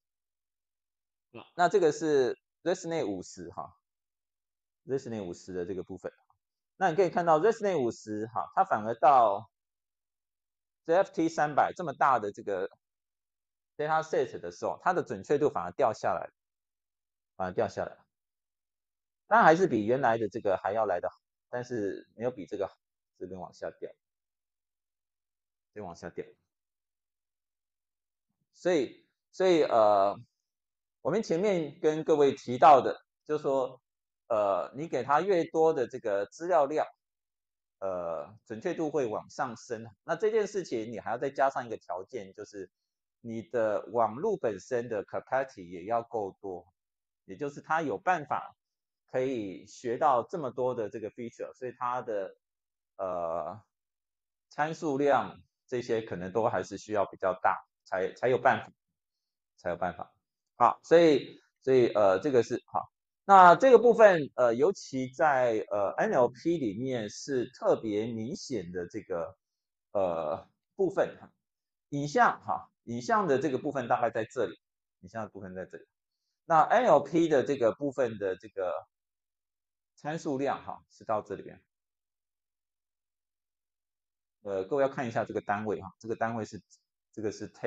那这个是 ResNet 五十哈，ResNet 五十的这个部分。那你可以看到 ResNet 五十哈，它反而到 Z F T 三百这么大的这个 data set 的时候，它的准确度反而掉下来，反而掉下来。当然还是比原来的这个还要来的好，但是没有比这个好，这边往下掉，这边往下掉。所以，所以呃，我们前面跟各位提到的，就是说，呃，你给它越多的这个资料量，呃，准确度会往上升。那这件事情你还要再加上一个条件，就是你的网络本身的 capacity 也要够多，也就是它有办法可以学到这么多的这个 feature，所以它的呃参数量这些可能都还是需要比较大，才才有办法，才有办法。好，所以所以呃这个是好。那这个部分呃尤其在呃 N L P 里面是特别明显的这个呃部分哈，影像哈，影像的这个部分大概在这里，影像的部分在这里。那 N L P 的这个部分的这个参数量哈是到这里边，呃，各位要看一下这个单位哈，这个单位是这个是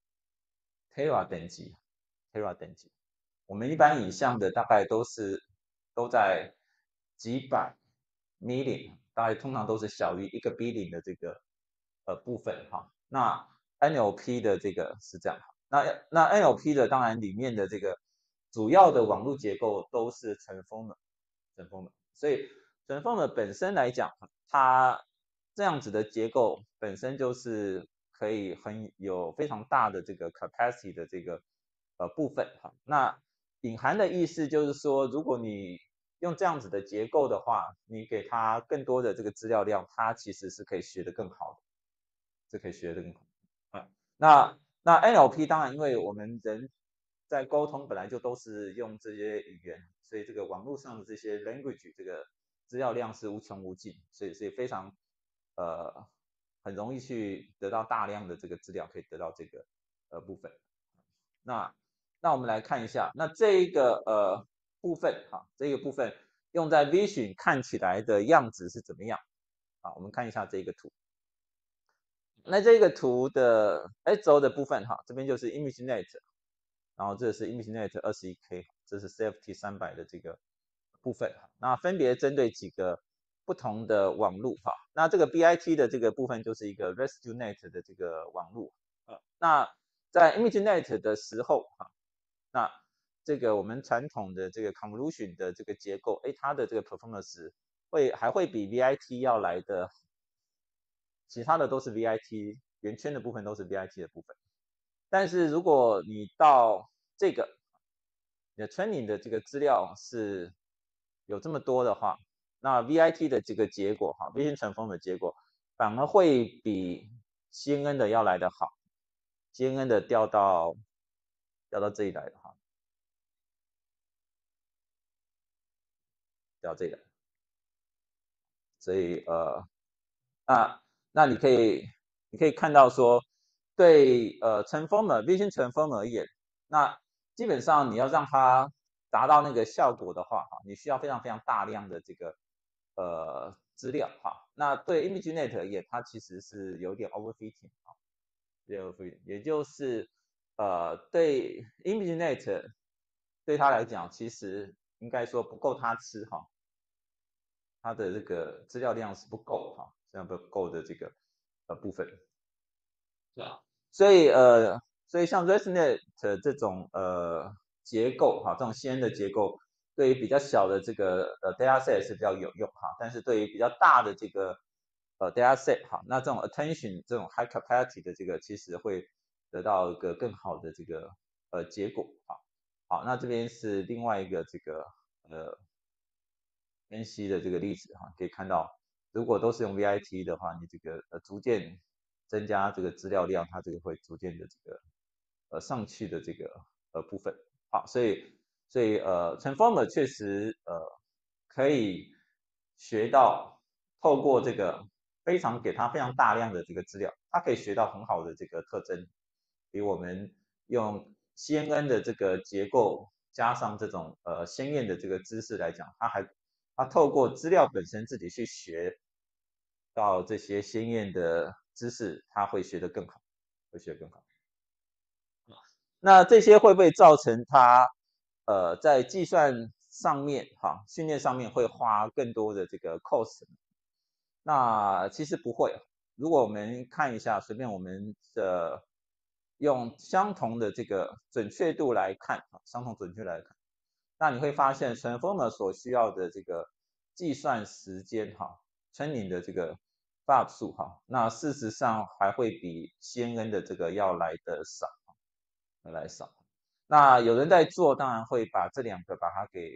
Tera，Tera 等级，Tera 等级。我们一般影像的大概都是都在几百 million，大概通常都是小于一个 billion 的这个呃部分哈。那 N L P 的这个是这样，那那 N L P 的当然里面的这个主要的网络结构都是 transformer，transformer，所以 transformer 本身来讲，它这样子的结构本身就是可以很有非常大的这个 capacity 的这个呃部分哈。那隐含的意思就是说，如果你用这样子的结构的话，你给它更多的这个资料量，它其实是可以学得更好的，是可以学得更好。啊，那那 N L P 当然，因为我们人在沟通本来就都是用这些语言，所以这个网络上的这些 language 这个资料量是无穷无尽，所以所以非常呃很容易去得到大量的这个资料，可以得到这个呃部分。那那我们来看一下，那这一个呃部分哈，这个部分用在 Vision 看起来的样子是怎么样？啊，我们看一下这个图。那这个图的 X 轴的部分哈，这边就是 ImageNet，然后这是 ImageNet 二十一 K， 这是 C F T 三百的这个部分哈。那分别针对几个不同的网路哈。那这个 B I T 的这个部分就是一个 RescueNet 的这个网路。呃，那在 ImageNet 的时候哈，那这个我们传统的这个 Convolution 的这个结构，哎，它的这个 performance 会还会比 V I T 要来的。其他的都是 V I T， 圆圈的部分都是 V I T 的部分。但是如果你到这个，你的 training 的这个资料是有这么多的话，那 V I T 的这个结果哈 ，Vision Transformer 的结果反而会比 C N N 的要来的好。C N N 的调到调到这里来的哈，调到这里来，所以呃，那那你可以你可以看到说，对呃 transformer vision transformer 而言，那基本上你要让它达到那个效果的话，哈，你需要非常非常大量的这个呃资料哈。那对 ImageNet 而言，它其实是有点 overfitting 啊，有 overfitting，也就是呃对 ImageNet 对它来讲，其实应该说不够它吃哈。它的这个资料量是不够哈，这样不够的这个呃部分，对啊，所以呃，所以像 ResNet 这种呃结构哈，这种先的结构，对于比较小的这个呃 dataset 是比较有用哈，但是对于比较大的这个呃 dataset 哈，那这种 attention 这种 high capacity 的这个其实会得到一个更好的这个呃结果哈。好，那这边是另外一个这个呃分析的这个例子哈，可以看到，如果都是用 V I T 的话，你这个呃逐渐增加这个资料量，它这个会逐渐的这个呃上去的这个呃部分。好，所以所以呃 Transformer 确实呃可以学到，透过这个非常给它非常大量的这个资料，它可以学到很好的这个特征，比我们用 C N N 的这个结构加上这种呃鲜艳的这个知识来讲，它还它透过资料本身自己去学到这些鲜艳的知识，它会学得更好，会学得更好。那这些会不会造成它呃在计算上面哈训练上面会花更多的这个 cost？那其实不会。如果我们看一下，随便我们的用相同的这个准确度来看，相同准确来看，那你会发现 Transformer 所需要的这个计算时间哈，training 的这个 buffer 数哈，那事实上还会比 C N N 的这个要来的少，要来少。那有人在做，当然会把这两个把它给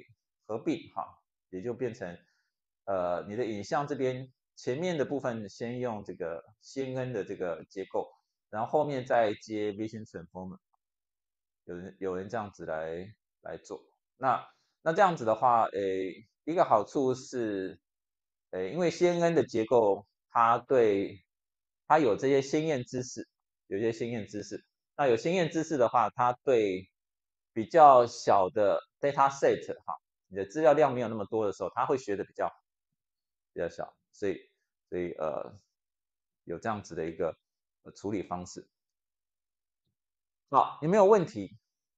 合并哈，也就变成呃你的影像这边前面的部分先用这个 C N N 的这个结构，然后后面再接 Vision Transformer，有人有人这样子来来做。那那这样子的话，诶，一个好处是，诶，因为 C N N 的结构，它对它有这些先验知识，有些先验知识。那有先验知识的话，它对比较小的 data set 哈，你的资料量没有那么多的时候，它会学的比较比较小，所以所以呃有这样子的一个呃处理方式。好，有没有问题？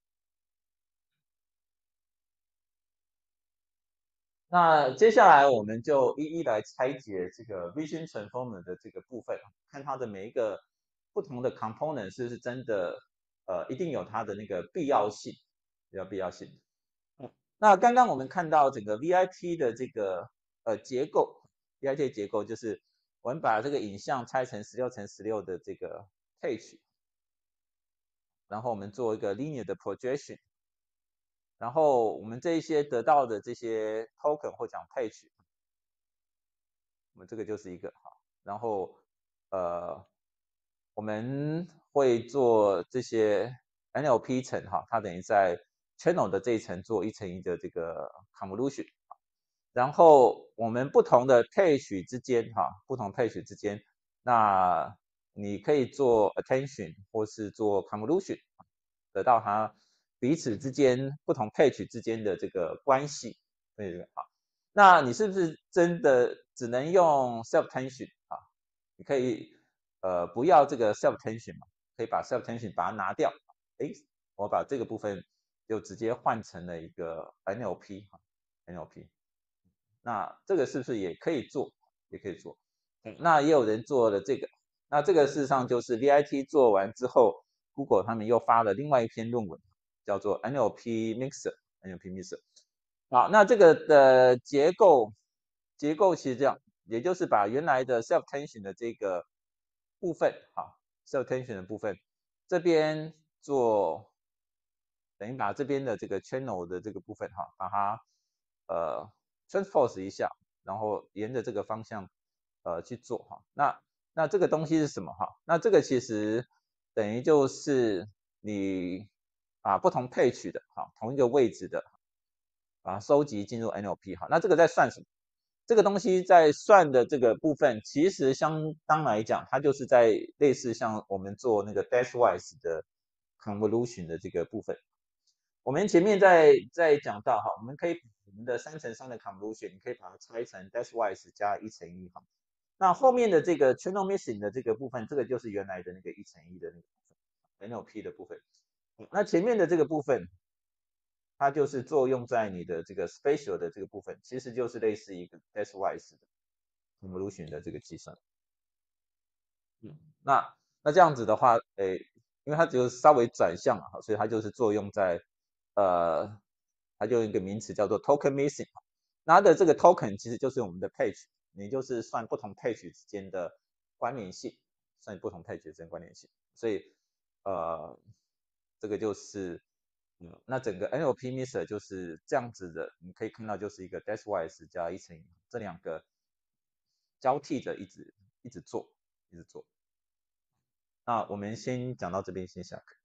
那接下来我们就一一来拆解这个 Vision Transformer 的这个部分，看它的每一个不同的 component 是不是真的呃一定有它的那个必要性，要必要性。那刚刚我们看到整个 V I P 的这个呃结构，V I P 的结构就是我们把这个影像拆成十六乘十六的这个 page，然后我们做一个 linear 的 projection，然后我们这一些得到的这些 token 或讲 page，我们这个就是一个哈，然后呃我们会做这些 N L P 层哈，它等于在 channel 的这一层做一乘一的这个 convolution。然后我们不同的配曲之间，哈，不同配曲之间，那你可以做 attention 或是做 convolution，得到它彼此之间不同配曲之间的这个关系。对，好，那你是不是真的只能用 self tension 啊？你可以呃不要这个 self tension 嘛，可以把 self tension 把它拿掉。诶，我把这个部分就直接换成了一个 N L P 哈，N L P。那这个是不是也可以做？也可以做。那也有人做了这个，那这个事实上就是 V I T 做完之后，Google 他们又发了另外一篇论文，叫做 N L P Mixer，N L P Mixer。好，那这个的结构结构其实这样，也就是把原来的 self tension 的这个部分，好，self tension 的部分这边做，等于把这边的这个 channel 的这个部分哈，把它呃 transpose 一下，然后沿着这个方向呃去做哈。那那这个东西是什么哈？那这个其实等于就是你把不同配曲的哈，同一个位置的，把它收集进入 N L P 哈。那这个在算什么？这个东西在算的这个部分，其实相当来讲，它就是在类似像我们做那个 Dashwise 的 convolution 的这个部分。我们前面在在讲到哈，我们可以我们的三乘三的 convolution，你可以把它拆成 Dashwise 加一乘一哈。那后面的这个 channel missing 的这个部分，这个就是原来的那个一乘一的那个部分 N L P 的部分。那前面的这个部分，它就是作用在你的这个 spatial 的这个部分，其实就是类似一个 Dashwise 的 convolution 的这个计算。嗯，那那这样子的话，诶，因为它只有稍微转向了，所以它就是作用在呃，它就有一个名词叫做 token missing。那它的这个 token 其实就是我们的 page，你就是算不同 page 之间的关联性，算不同 page 之间关联性。所以呃，这个就是嗯，那整个 N L P mixer 就是这样子的，你可以看到就是一个 Dashwise 加一乘一这两个交替着一直一直做，一直做。那我们先讲到这边，先下课。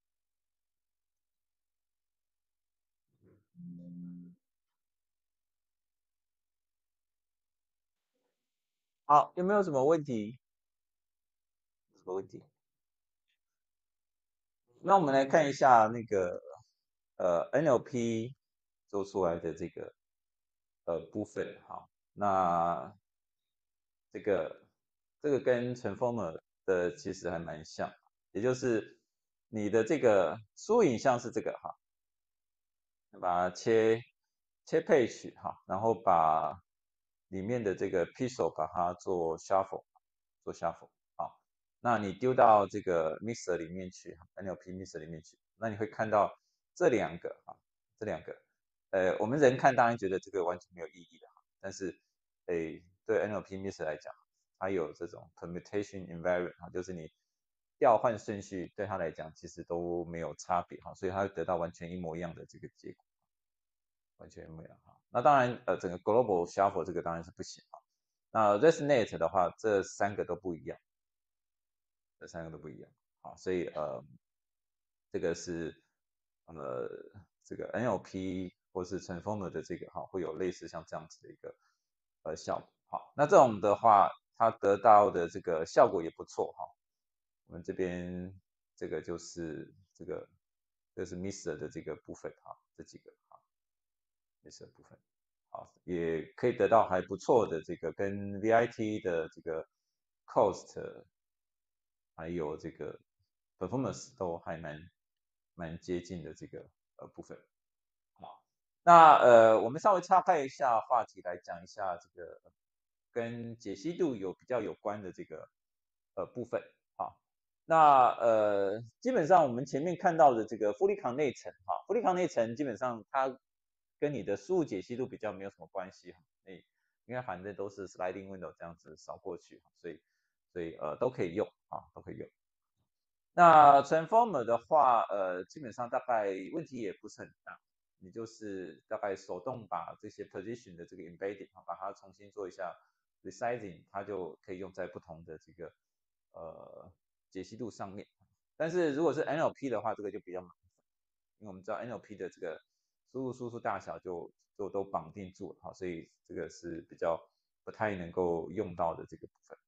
好，有没有什么问题？什么问题？那我们来看一下那个呃 N L P 做出来的这个呃部分。好，那这个这个跟 Transformer 的其实还蛮像，也就是你的这个输影像是这个哈，把它切切配曲哈，然后把里面的这个 pixel 把它做 shuffle，做 shuffle。好，那你丢到这个 mixer 里面去 N L P mixer 里面去，那你会看到这两个啊，这两个，呃，我们人看当然觉得这个完全没有意义的哈，但是，诶，对 N L P mixer 来讲，它有这种 permutation invariant 啊，就是你调换顺序对它来讲其实都没有差别哈，所以它会得到完全一模一样的这个结果。 完全没有哈。那当然，呃，整个 global shuffle 这个当然是不行啊。那 ResNet 的话，这三个都不一样，这三个都不一样。好，所以呃，这个是呃这个 N L P 或是 Transformer 的这个哈，会有类似像这样子的一个呃效果。好，那这种的话，它得到的这个效果也不错哈。我们这边这个就是这个这是 Mister 的这个部分哈，这几个哈 Mister 部分。好，也可以得到还不错的这个跟 V I T 的这个 cost 还有这个 performance 都还蛮蛮接近的这个呃部分。好，那呃我们稍微岔开一下话题来讲一下这个跟解析度有比较有关的这个呃部分。好，那呃基本上我们前面看到的这个富力康内层哈，富力康内层基本上它跟你的输入解析度比较没有什么关系哈，你因为反正都是 sliding window 这样子扫过去，所以所以呃都可以用啊，都可以用。那 transformer 的话，呃，基本上大概问题也不是很大，你就是大概手动把这些 position 的这个 embedding 把它重新做一下 resizing，它就可以用在不同的这个呃解析度上面。但是如果是 N L P 的话，这个就比较麻烦，因为我们知道 N L P 的这个输入输出大小就就都绑定住了，所以这个是比较不太能够用到的这个部分。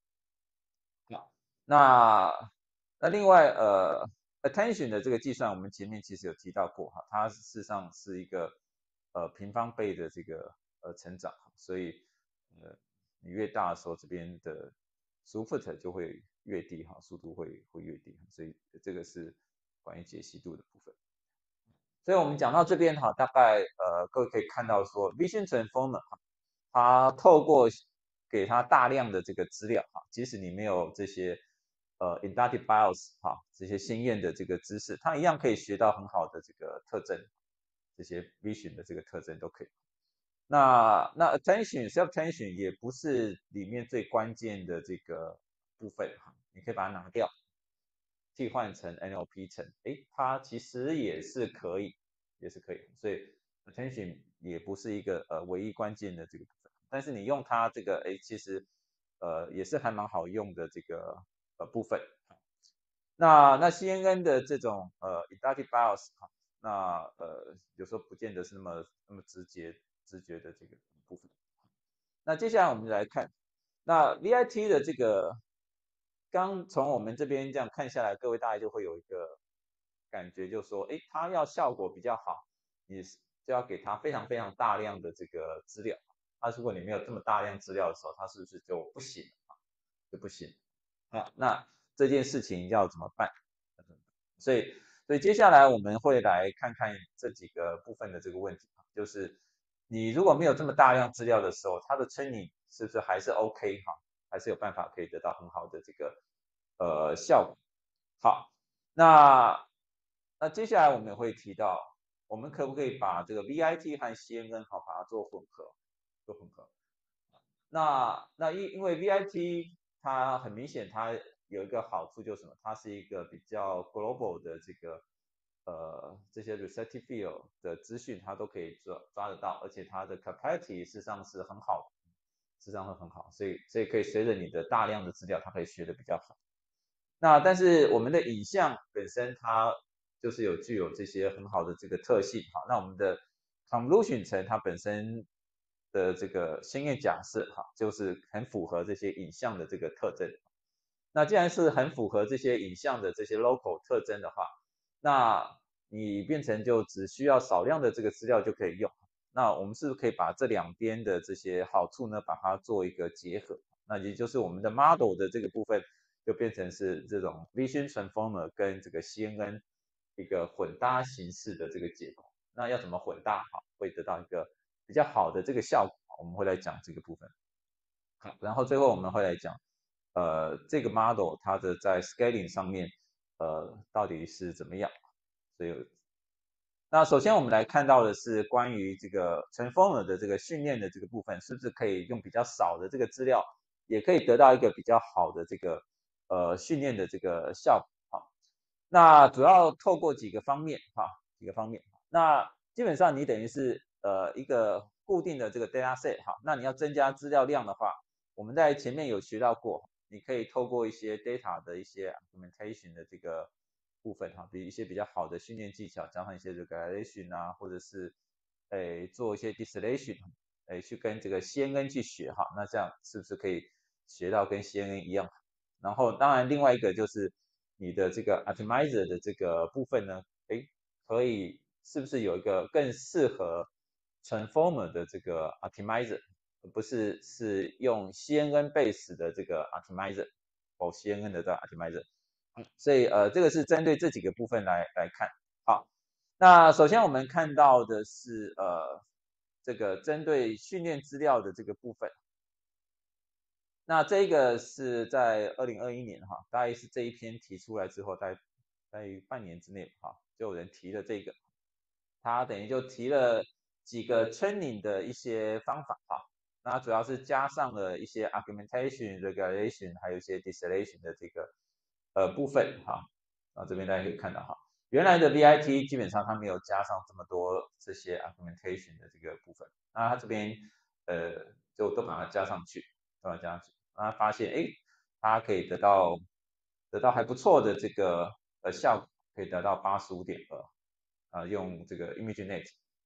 那那另外呃 attention 的这个计算，我们前面其实有提到过哈，它事实上是一个呃平方倍的这个呃成长，所以呃你越大的时候，这边的 throughput 就会越低哈，速度会会越低，所以这个是关于解析度的部分。所以我们讲到这边哈，大概呃各位可以看到说 Vision Transformer 哈，它透过给它大量的这个资料哈，即使你没有这些呃 inductive bias 哈这些鲜艳的这个知识，它一样可以学到很好的这个特征，这些 vision 的这个特征都可以。那那 attention self attention 也不是里面最关键的这个部分哈，你可以把它拿掉，替换成 N L P 层，诶，它其实也是可以，也是可以，所以 attention 也不是一个呃唯一关键的这个部分，但是你用它这个，诶，其实呃也是还蛮好用的这个呃部分。那那 C N N 的这种呃 inductive bias 哈，那呃有时候不见得是那么那么直接直觉的这个部分。那接下来我们来看，那 V I T 的这个，刚从我们这边这样看下来，各位大概就会有一个感觉，就是说，哎，它要效果比较好，你就要给它非常非常大量的这个资料。那如果你没有这么大量资料的时候，它是不是就不行啊？就不行啊？那这件事情要怎么办？所以，所以接下来我们会来看看这几个部分的这个问题，就是你如果没有这么大量资料的时候，它的 training 是不是还是 OK 哈，还是有办法可以得到很好的这个呃效果。好，那那接下来我们也会提到，我们可不可以把这个 V I T 和 C N N 好把它做混合，做混合。那那因因为 V I T 它很明显它有一个好处就是什么？它是一个比较 global 的这个呃这些 receptive field 的资讯它都可以抓抓得到，而且它的 capacity 事实上是很好的，事实上会很好，所以所以可以随着你的大量的资料，它可以学的比较好。那但是我们的影像本身它就是有具有这些很好的这个特性，好，那我们的 convolution 层它本身的这个先验假设，哈，就是很符合这些影像的这个特征。那既然是很符合这些影像的这些 local 特征的话，那你变成就只需要少量的这个资料就可以用。那我们是不是可以把这两边的这些好处呢，把它做一个结合？那也就是我们的 model 的这个部分，就变成是这种 Vision Transformer 跟这个 C N N 一个混搭形式的这个结构。那要怎么混搭好，会得到一个比较好的这个效果？我们会来讲这个部分。好，然后最后我们会来讲，呃，这个 model 它的在 scaling 上面，呃，到底是怎么样？所以，那首先我们来看到的是关于这个 transformer 的这个训练的这个部分，是不是可以用比较少的这个资料，也可以得到一个比较好的这个呃训练的这个效果？好，那主要透过几个方面哈，几个方面。那基本上你等于是呃一个固定的这个 data set 哈，那你要增加资料量的话，我们在前面有学到过，你可以透过一些 data 的一些 augmentation 的这个部分哈，比一些比较好的训练技巧，加上一些 regression 啊，或者是诶做一些 distillation，诶去跟这个 C N N 去学哈，那这样是不是可以学到跟 C N N 一样？然后当然另外一个就是你的这个 optimizer 的这个部分呢，诶可以是不是有一个更适合 transformer 的这个 optimizer，而不是是用 C N N base 的这个 optimizer 或 C N N 的这个 optimizer。所以呃，这个是针对这几个部分来来看。好，那首先我们看到的是呃，这个针对训练资料的这个部分。那这个是在二零二一年哈，大概是这一篇提出来之后，在在半年之内哈，就有人提了这个，他等于就提了几个 training 的一些方法哈，那主要是加上了一些 argumentation、regulation，还有一些 distillation 的这个呃部分哈，啊这边大家可以看到哈，原来的 V I T 基本上它没有加上这么多这些 argumentation 的这个部分，那它这边呃就都把它加上去，都把它加上去。他发现，哎，他可以得到得到还不错的这个呃效果，可以得到八十五点二，啊，用这个 ImageNet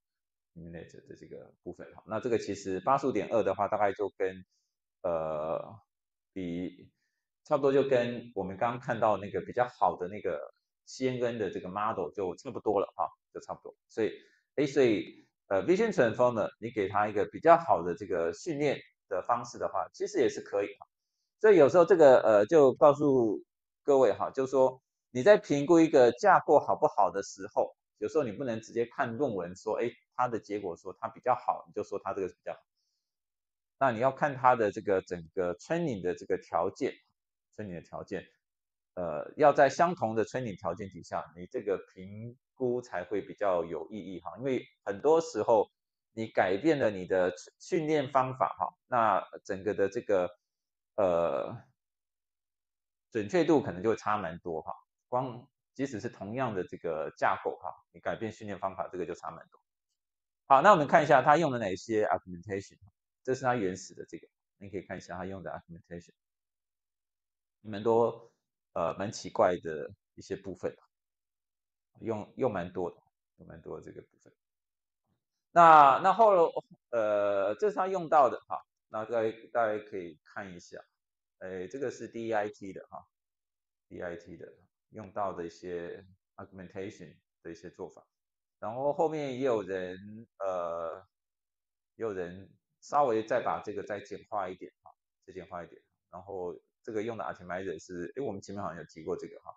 ImageNet 的这个部分，好，那这个其实八十五点二的话，大概就跟呃比差不多就跟我们刚刚看到那个比较好的那个 C N N 的这个 model 就差不多了哈，就差不多，所以哎，所以呃 Vision Transformer 你给它一个比较好的这个训练的方式的话，其实也是可以。所以有时候这个呃就告诉各位哈，就是说你在评估一个架构好不好的时候，有时候你不能直接看论文说，哎，它的结果说它比较好，你就说它这个是比较好。那你要看它的这个整个 training 的这个条件，training 的条件，呃，要在相同的 training 条件底下，你这个评估才会比较有意义哈。因为很多时候你改变了你的训练方法哈，那整个的这个呃准确度可能就会差蛮多哈。光即使是同样的这个架构哈，你改变训练方法，这个就差蛮多。好，那我们看一下它用了哪些 argumentation，这是它原始的这个，你可以看一下它用的 argumentation，蛮多呃蛮奇怪的一些部分，用用蛮多的，用蛮多的这个部分。那那后呃这是它用到的哈，那大家大家可以看一下，哎这个是 D I T 的哈，D I T 的用到的一些 argumentation 的一些做法。然后后面也有人呃，也有人稍微再把这个再简化一点哈，再简化一点。然后这个用的 optimizer 是，哎，我们前面好像有提过这个哈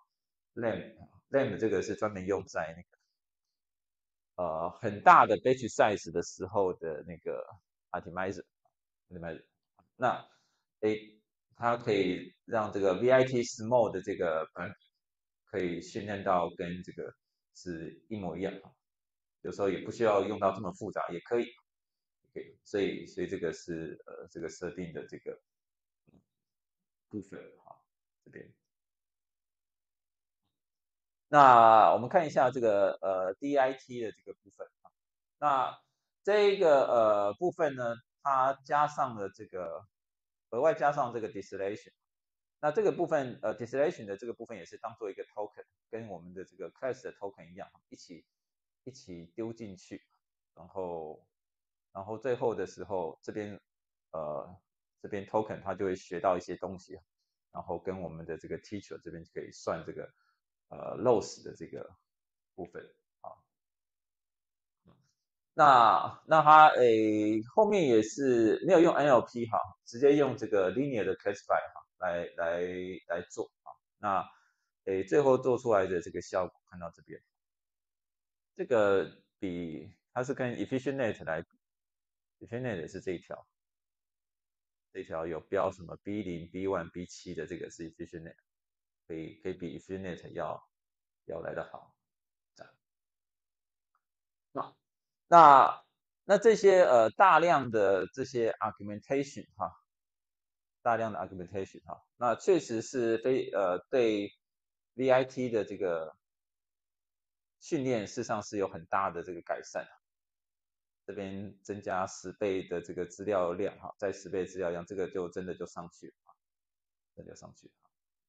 ，lam，lam 这个是专门用在那个呃很大的 batch size 的时候的那个 optimizer，optimizer。那哎，它可以让这个 V I T small 的这个版可以训练到跟这个是一模一样。有时候也不需要用到这么复杂，也可以。OK，所以所以这个是呃这个设定的这个部分哈，这边。那我们看一下这个呃 D I T 的这个部分啊，那这个呃部分呢，它加上了这个额外加上这个 distillation，那这个部分呃 distillation 的这个部分也是当做一个 token，跟我们的这个 class 的 token 一样，一起一起丢进去，然后然后最后的时候这边呃这边 token 它就会学到一些东西，然后跟我们的这个 teacher 这边就可以算这个呃 loss 的这个部分啊。那那它诶后面也是没有用 N L P 哈，直接用这个 linear 的 classify 哈来来来做啊。那诶最后做出来的这个效果看到这边，这个比它是跟 EfficientNet 来比，EfficientNet 是这一条，这条有标什么 B 零、B 一、B 七的这个是 EfficientNet，可以可以比 EfficientNet 要要来得好。那那那这些呃大量的这些 argumentation 哈，大量的 argumentation 哈，那确实是非呃对 V I T 的这个训练事实上是有很大的这个改善。 这边增加十倍的这个资料量哈，在十倍资料量，这个就真的就上去了，真的就上去了。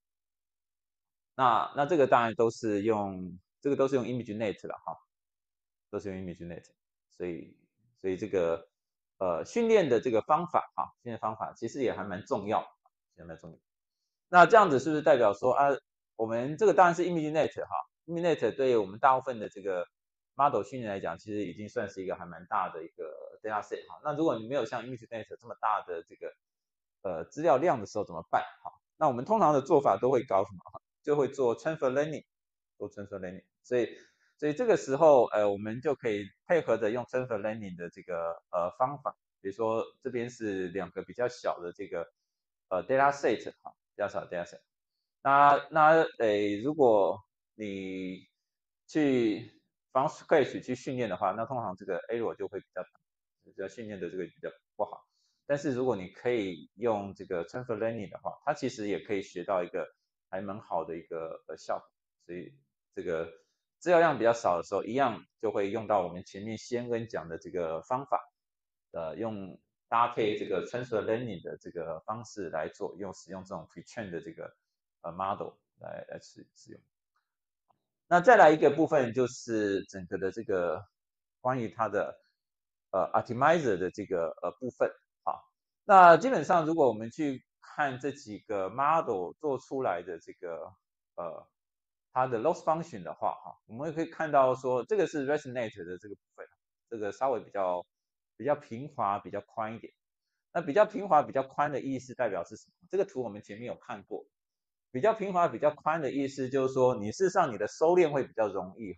那那这个当然都是用这个都是用 ImageNet 了哈，都是用 ImageNet，所以所以这个呃训练的这个方法哈，训练方法其实也还蛮重要，也蛮重要。那这样子是不是代表说啊，我们这个当然是 ImageNet 哈，ImageNet 对我们大部分的这个 model 训练来讲，其实已经算是一个还蛮大的一个 data set 哈。那如果你没有像 ImageNet 这么大的这个呃资料量的时候怎么办？哈，那我们通常的做法都会搞什么？就会做 transfer learning，做 transfer learning。所以所以这个时候呃我们就可以配合着用 transfer learning 的这个呃方法，比如说这边是两个比较小的这个呃 data set 哈，比较小的 data set。那那诶，如果你去 from scratch 去训练的话，那通常这个 error 就会比较大，比较训练的这个比较不好。但是如果你可以用这个 transfer learning 的话，它其实也可以学到一个还蛮好的一个呃效果。所以这个资料量比较少的时候，一样就会用到我们前面先跟讲的这个方法，呃，用搭配这个 transfer learning 的这个方式来做，用使用这种 pre-train 的这个呃 model 来来使使用。那再来一个部分就是整个的这个关于它的呃 optimizer 的这个呃部分。好，那基本上如果我们去看这几个 model 做出来的这个呃它的 loss function 的话，哈，我们也可以看到说这个是 resonate 的这个部分，这个稍微比较比较平滑，比较宽一点。那比较平滑、比较宽的意思代表是什么？这个图我们前面有看过，比较平滑、比较宽的意思就是说，你事实上你的收敛会比较容易，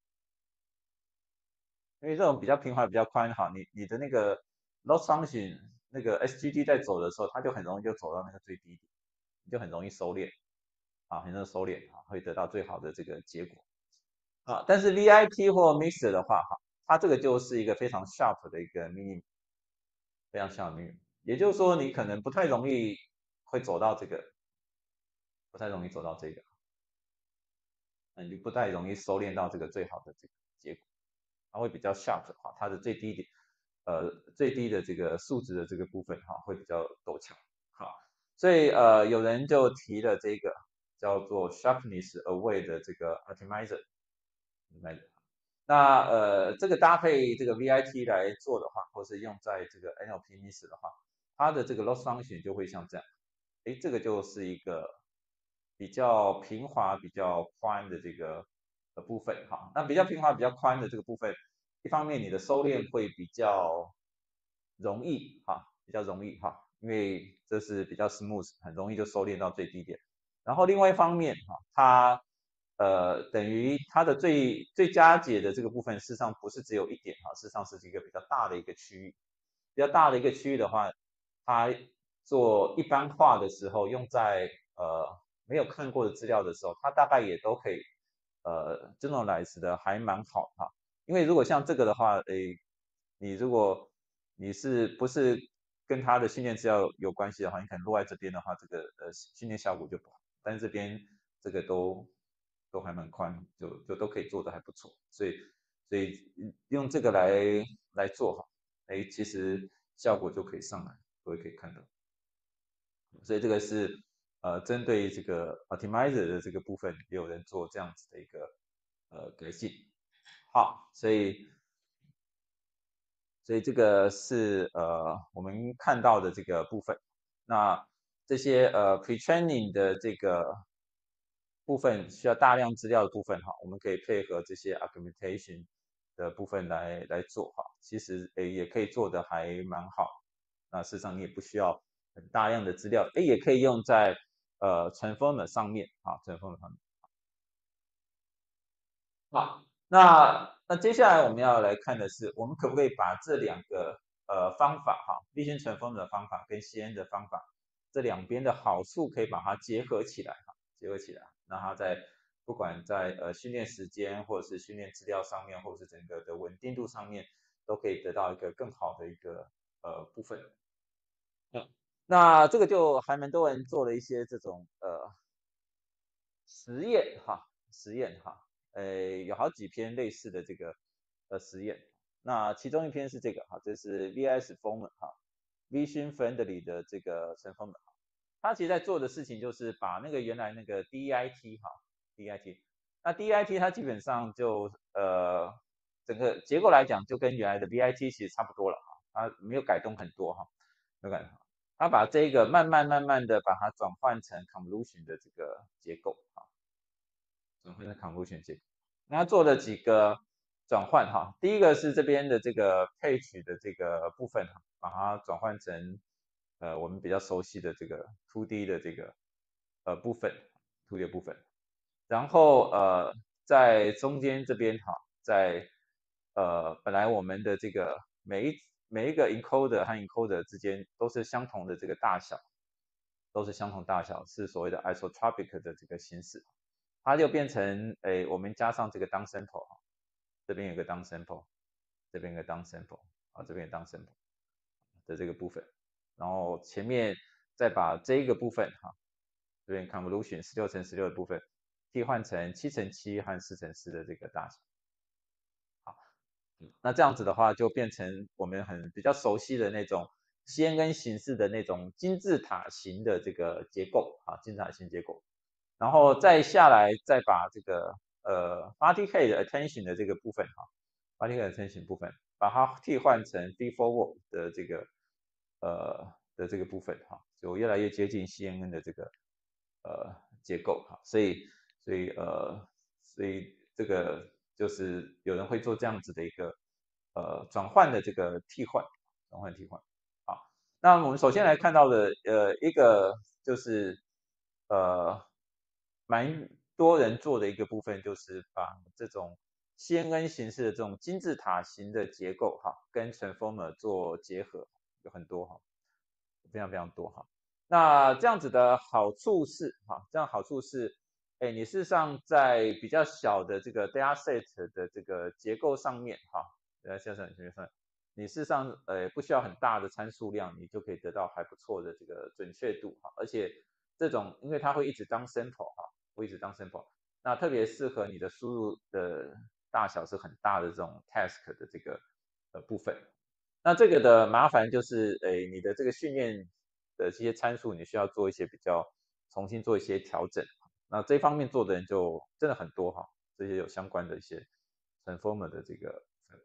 因为这种比较平滑、比较宽，哈，你你的那个 loss function 那个 S G D 在走的时候，它就很容易就走到那个最低点，你就很容易收敛啊，很容易收敛啊，会得到最好的这个结果啊。但是 V I P 或 Mixer 的话，哈，它这个就是一个非常 sharp 的一个 minimum，非常 sharp minimum，也就是说你可能不太容易会走到这个，不太容易走到这个。那你就不太容易收敛到这个最好的这个结果，它会比较 sharp 哈，它的最低点，呃，最低的这个数值的这个部分哈，会比较陡峭。好，所以呃，有人就提了这个叫做 sharpness away 的这个 optimizer，那呃，这个搭配这个 V I T 来做的话，或是用在这个 N L P Mix 的话，它的这个 loss function 就会像这样，诶，这个就是一个比较平滑、比较宽的这个的部分哈。那比较平滑、比较宽的这个部分，一方面你的收敛会比较容易哈，比较容易哈，因为这是比较 smooth，很容易就收敛到最低点。然后另外一方面哈，它呃等于它的最最佳解的这个部分，事实上不是只有一点哈，事实上是一个比较大的一个区域。比较大的一个区域的话，它做一般化的时候，用在呃没有看过的资料的时候，它大概也都可以呃 generalize 的还蛮好哈。因为如果像这个的话，诶，你如果你是不是跟它的训练资料有关系的话，你可能落在这边的话，这个呃训练效果就不好。但是这边这个都都还蛮宽，就就都可以做的还不错，所以所以用这个来来做哈，哎，其实效果就可以上来，各位可以看到。所以这个是呃针对这个 optimizer 的这个部分，也有人做这样子的一个呃改进。好，所以所以这个是呃我们看到的这个部分。那这些呃 pre-training 的这个部分需要大量资料的部分哈，我们可以配合这些 augmentation 的部分来来做哈，其实诶也可以做的还蛮好。那事实上你也不需要很大量的资料，诶也可以用在呃 transformer 上面啊 transformer 上面。好，那那接下来我们要来看的是，我们可不可以把这两个呃方法哈，Vision Transformer 的方法跟 C N 的方法这两边的好处可以把它结合起来哈，结合起来，那它在不管在呃训练时间或者是训练资料上面，或者是整个的稳定度上面，都可以得到一个更好的一个呃部分。嗯，那这个就还蛮多人做了一些这种呃实验哈，实验哈，呃，有好几篇类似的这个呃实验。 那其中一篇是这个哈，这是 V S Former 哈，Vision Friendly 的这个 Transformer，它其实在做的事情就是把那个原来那个 D I T 哈 D I T， 那 D I T 它基本上就呃整个结构来讲就跟原来的 V I T 其实差不多了哈，它没有改动很多哈，没有改动。它把这个慢慢慢慢的把它转换成 convolution 的这个结构啊，转换成 convolution 结构。那它做了几个转换哈，第一个是这边的这个配曲的这个部分哈，把它转换成呃我们比较熟悉的这个 two D 的这个呃部分 two D 的部分，然后呃在中间这边哈，在呃本来我们的这个每一每一个 encoder 和 encoder 之间都是相同的这个大小，都是相同大小，是所谓的 isotropic 的这个形式，它就变成诶我们加上这个 down sample， 这边有个 down sample， 这边有个 down sample， 啊这边有 down sample 的这个部分，然后前面再把这个部分哈，这边 convolution 十六乘十六的部分替换成七乘七和四乘四的这个大小。那这样子的话，就变成我们很比较熟悉的那种 C N N 形式的那种金字塔形的这个结构啊，金字塔形结构。然后再下来，再把这个呃 forty K 的 attention 的这个部分哈，forty K 的 attention 部分，把它替换成 feed forward 的这个呃的这个部分哈，就越来越接近 C N N 的这个呃结构哈，所以所以呃所以这个就是有人会做这样子的一个呃转换的这个替换，转换替换。好，那我们首先来看到的呃一个就是呃蛮多人做的一个部分，就是把这种 C N N 形式的这种金字塔型的结构哈，跟 transformer 做结合，有很多哈，非常非常多哈。那这样子的好处是哈，这样好处是，哎，你事实上在比较小的这个 data set 的这个结构上面哈，data set 上面，你事实上呃不需要很大的参数量，你就可以得到还不错的这个准确度哈，而且这种因为它会一直当 sample 哈，会一直当 sample，那特别适合你的输入的大小是很大的这种 task 的这个呃部分。那这个的麻烦就是，诶，你的这个训练的这些参数，你需要做一些比较，重新做一些调整。那这方面做的人就真的很多哈，这些有相关的一些 transformer 的这个。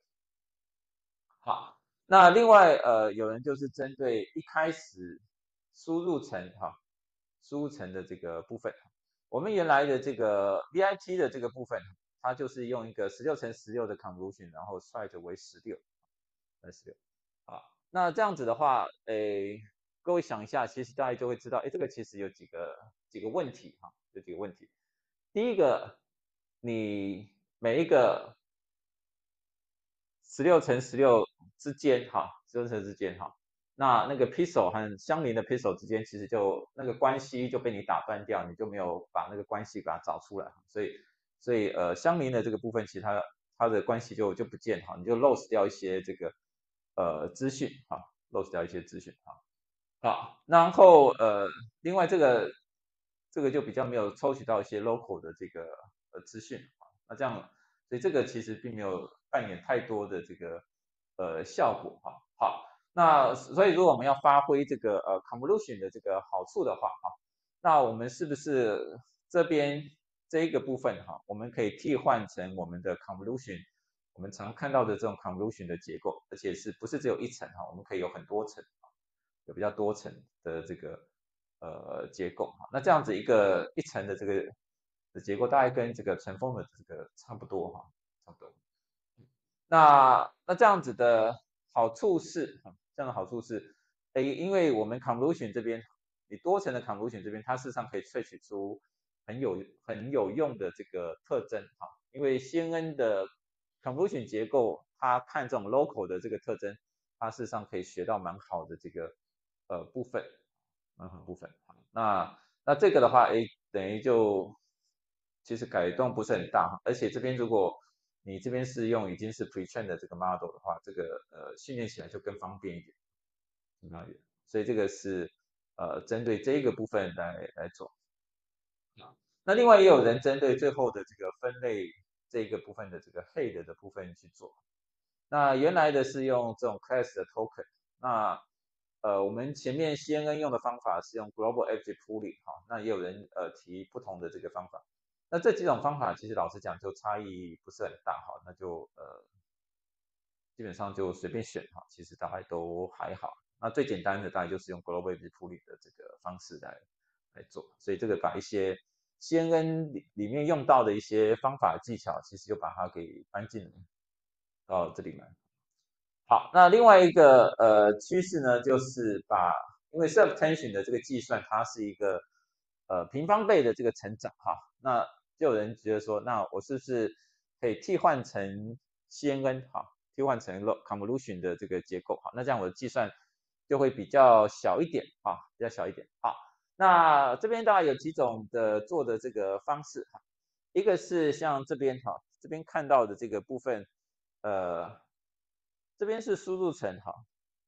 好，那另外呃，有人就是针对一开始输入层哈，输入层的这个部分，我们原来的这个 V I T 的这个部分，它就是用一个十六乘十六的 convolution，然后 size 为十六，为十六。好，那这样子的话，诶，各位想一下，其实大家就会知道，诶，这个其实有几个几个问题哈，有几个问题。第一个，你每一个十六乘十六之间哈，十六乘之间哈，那那个 pixel 和相邻的 pixel 之间，其实就那个关系就被你打断掉，你就没有把那个关系把它找出来，所以所以呃相邻的这个部分，其实它它的关系就就不见哈，你就 lose 掉一些这个呃资讯哈，lose 掉一些资讯哈。好，然后呃另外这个这个就比较没有抽取到一些 local 的这个呃资讯啊，那这样所以这个其实并没有扮演太多的这个呃效果哈。好，那所以如果我们要发挥这个呃 convolution 的这个好处的话哈，那我们是不是这边这一个部分哈，我们可以替换成我们的 convolution，我们常看到的这种 convolution 的结构，而且是不是只有一层哈，我们可以有很多层，有比较多层的这个呃结构哈。那这样子一个一层的这个的结构，大概跟这个尘封的这个差不多哈，差不多。那那这样子的好处是，这样的好处是，诶，因为我们 convolution 这边，你多层的 convolution 这边，它事实上可以萃取出很有很有用的这个特征哈，因为 C N N 的 convolution 结构，它看这种 local 的这个特征，它事实上可以学到蛮好的这个呃部分，蛮好的部分。那那这个的话，诶，等于就其实改动不是很大，而且这边如果你这边是用已经是 pre-train 的这个 model 的话，这个呃训练起来就更方便一点，更方便。所以这个是呃针对这一个部分来来做。那另外也有人针对最后的这个分类这个部分的这个 head 的部分去做。 那原来的是用这种 class 的 token，那呃我们前面 C N N 用的方法是用 global edge pooling 哈，那也有人呃提不同的这个方法。那这几种方法其实老实讲就差异不是很大哈，那就呃基本上就随便选哈，其实大概都还好。那最简单的大概就是用 global edge pooling 的这个方式来来做，所以这个把一些 C N N 里里面用到的一些方法技巧，其实就把它给搬进到这里来。好，那另外一个呃趋势呢，就是把因为 self tension 的这个计算，它是一个呃平方倍的这个成长哈，那就有人觉得说，那我是不是可以替换成 C N N 哈，替换成 convolution 的这个结构哈，那这样我的计算就会比较小一点啊，比较小一点。好，那这边大概有几种的做的这个方式哈，一个是像这边哈，这边看到的这个部分，呃。这边是输入层哈，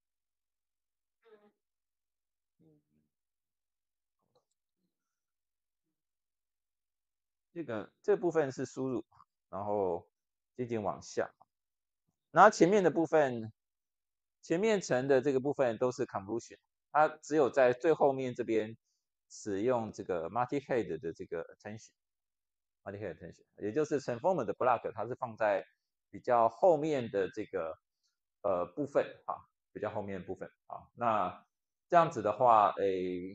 这个这部分是输入，然后渐渐往下，然后前面的部分，前面层的这个部分都是 convolution，它只有在最后面这边使用这个 multi-head 的这个 attention，multi-head attention，也就是 transformer 的 block，它是放在比较后面的这个呃部分哈，比较后面的部分啊，那这样子的话，诶。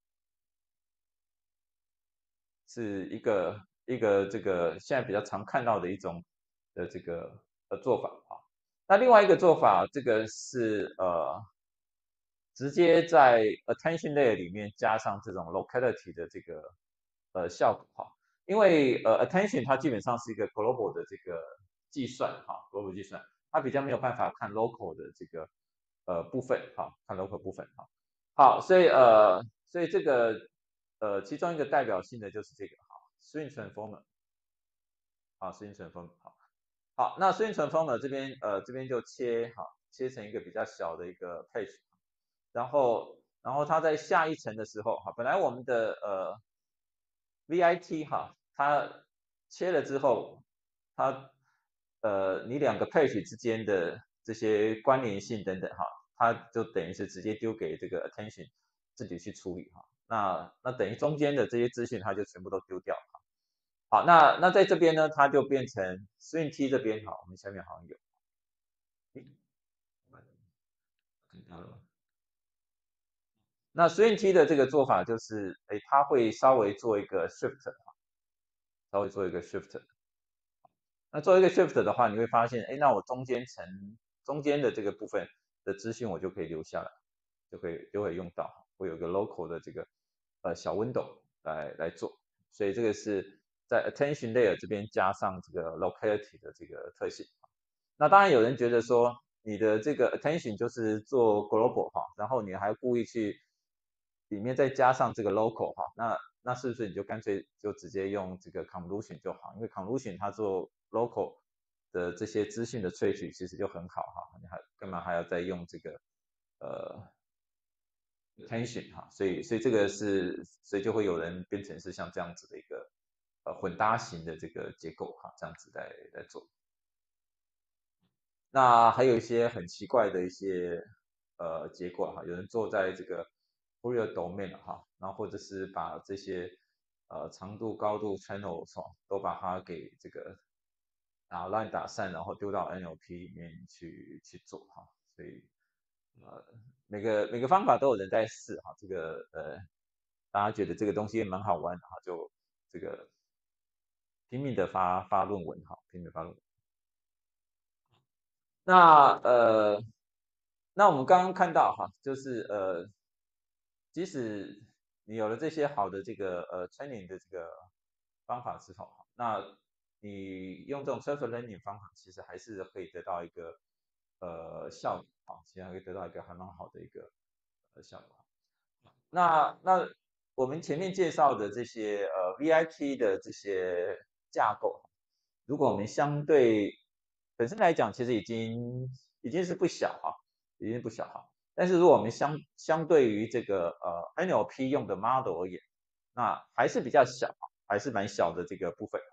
是一个一个这个现在比较常看到的一种的这个呃做法啊。那另外一个做法，这个是呃直接在 attention layer 里面加上这种 locality 的这个呃效果哈，因为呃 attention 它基本上是一个 global 的这个计算哈，global 计算，它比较没有办法看 local 的这个呃部分哈，看 local 部分哈。好，所以呃，所以这个呃，其中一个代表性的就是这个哈，swing transformer，啊，swing transformer，好，好，那 swing transformer 这边呃这边就切哈，切成一个比较小的一个 page，然后然后它在下一层的时候哈，本来我们的呃 V I T 哈，它切了之后，它呃你两个 page 之间的这些关联性等等哈，它就等于是直接丢给这个 attention 自己去处理哈。那那等于中间的这些资讯它就全部都丢掉。好，那那在这边呢，它就变成 swing T 这边哈，我们下面好像有，看到了吗？那 swing T 的这个做法就是，哎，它会稍微做一个 shift，稍微做一个 shift。那做一个 shift 的话，你会发现，哎，那我中间层中间的这个部分的资讯我就可以留下来，就可以就会用到，会有一个 local 的这个呃小 window 来来做，所以这个是在 attention layer 这边加上这个 locality 的这个特性。那当然有人觉得说，你的这个 attention 就是做 global 哈，然后你还故意去里面再加上这个 local 哈，那那是不是你就干脆就直接用这个 convolution 就好？因为 convolution 它做 local 的这些资讯的萃取其实就很好哈，你还干嘛还要再用这个呃 attention 哈？所以所以这个是所以就会有人变成是像这样子的一个呃混搭型的这个结构哈，这样子来来做。那还有一些很奇怪的一些呃结果哈，有人坐在这个 Fourier domain 哈，然后或者是把这些呃长度、高度 channel 哈都把它给这个打乱打散，然后丢到 N L P 里面去去做哈，所以呃每个每个方法都有人在试哈，这个呃大家觉得这个东西也蛮好玩的哈，就这个拼命的发发论文哈，拼命地发论文。那呃，那我们刚刚看到哈，就是呃，即使你有了这些好的这个呃 training 的这个方法之后，那你用这种 self learning 方法，其实还是可以得到一个呃效果啊，其实还可以得到一个还蛮好的一个呃效果。那那我们前面介绍的这些呃 V I T 的这些架构，如果我们相对本身来讲，其实已经已经是不小哈，已经不小哈。但是如果我们相相对于这个呃 N L P 用的 model 而言，那还是比较小，还是蛮小的这个部分。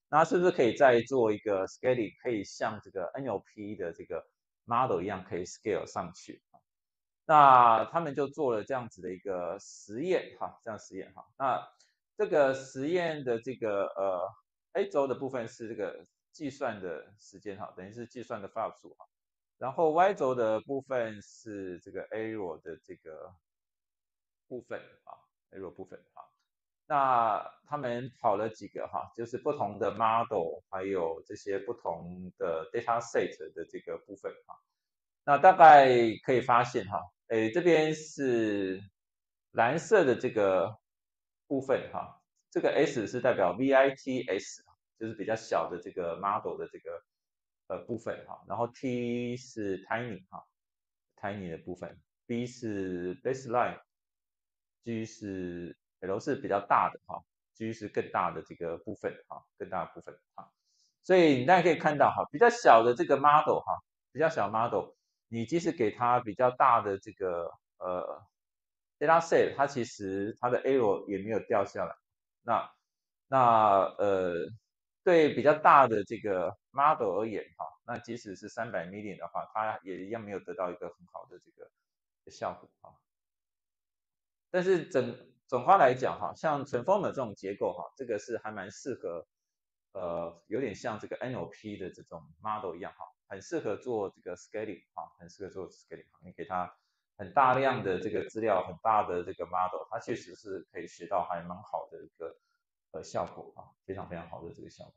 那是不是可以再做一个 scaling，可以像这个 N L P 的这个 model 一样，可以 scale 上去？那他们就做了这样子的一个实验哈，这样实验哈。那这个实验的这个呃 A 轴的部分是这个计算的时间哈，等于是计算的发数哈。然后 Y 轴的部分是这个 error 的这个部分啊，error 部分啊。那他们跑了几个哈，就是不同的 model，还有这些不同的 data set 的这个部分哈。那大概可以发现哈，诶，这边是蓝色的这个部分哈，这个 S 是代表 V I T S，就是比较小的这个 model 的这个呃部分哈，然后 T 是 tiny 哈，tiny 的部分 ，B 是 baseline，G 是 L 是比较大的哈，G 是更大的这个部分哈，更大的部分哈，所以你大家可以看到哈，比较小的这个 model 哈，比较小 model。你即使给它比较大的这个呃 data set，它其实它的 error 也没有掉下来。那那呃对比较大的这个 model 而言哈，那即使是三百 million 的话，它也一样没有得到一个很好的这个效果哈。但是整总花来讲哈，像 transformer 这种结构哈，这个是还蛮适合，呃，有点像这个 N L P 的这种 model 一样哈，很适合做这个 scaling 哈，很适合做 scaling。你给它很大量的这个资料，很大的这个 model，它确实是可以学到还蛮好的一个呃效果啊，非常非常好的这个效果。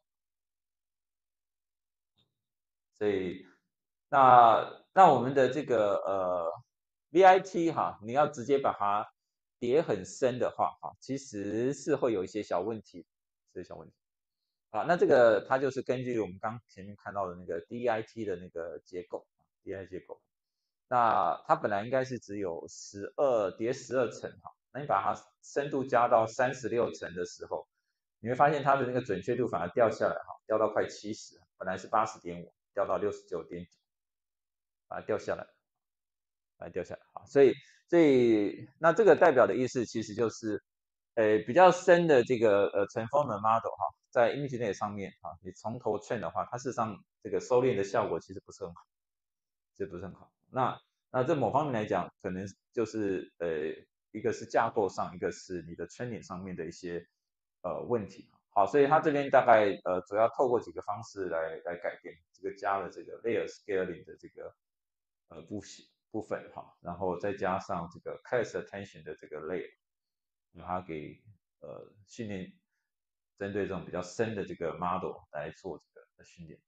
所以那那我们的这个呃 V I T 哈，你要直接把它叠很深的话哈，其实是会有一些小问题，这些小问题啊。那这个它就是根据我们刚前面看到的那个 D I T 的那个结构 ，D I T 结构，那它本来应该是只有十二叠十二层哈，那你把它深度加到三十六层的时候，你会发现它的那个准确度反而掉下来哈，掉到快七十，本来是八十点五，掉到六十九点九，把它掉下来。来掉下来啊，所以所以那这个代表的意思其实就是，呃比较深的这个呃 transformer model 哈，在 ImageNet 上面哈，你从头 train 的话，它事实上这个收敛的效果其实不是很好，这不是很好。那那这某方面来讲，可能就是呃一个是架构上，一个是你的 training 上面的一些呃问题。好，所以它这边大概呃主要透过几个方式来来改变，这个加了这个 layer scaling 的这个呃部部分哈，然后再加上这个 class attention 的这个 layer，把它给呃训练针对这种比较深的这个 model 来做这个训练。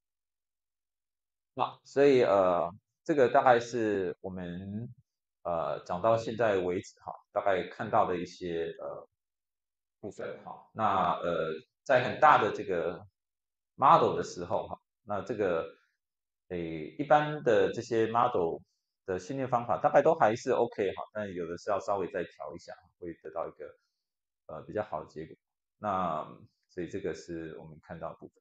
那所以呃这个大概是我们呃讲到现在为止哈，大概看到的一些呃部分哈。那呃在很大的这个 model 的时候哈，那这个诶一般的这些 model 的训练方法大概都还是 OK 哈，但有的是要稍微再调一下，会得到一个呃比较好的结果。那所以这个是我们看到的部分。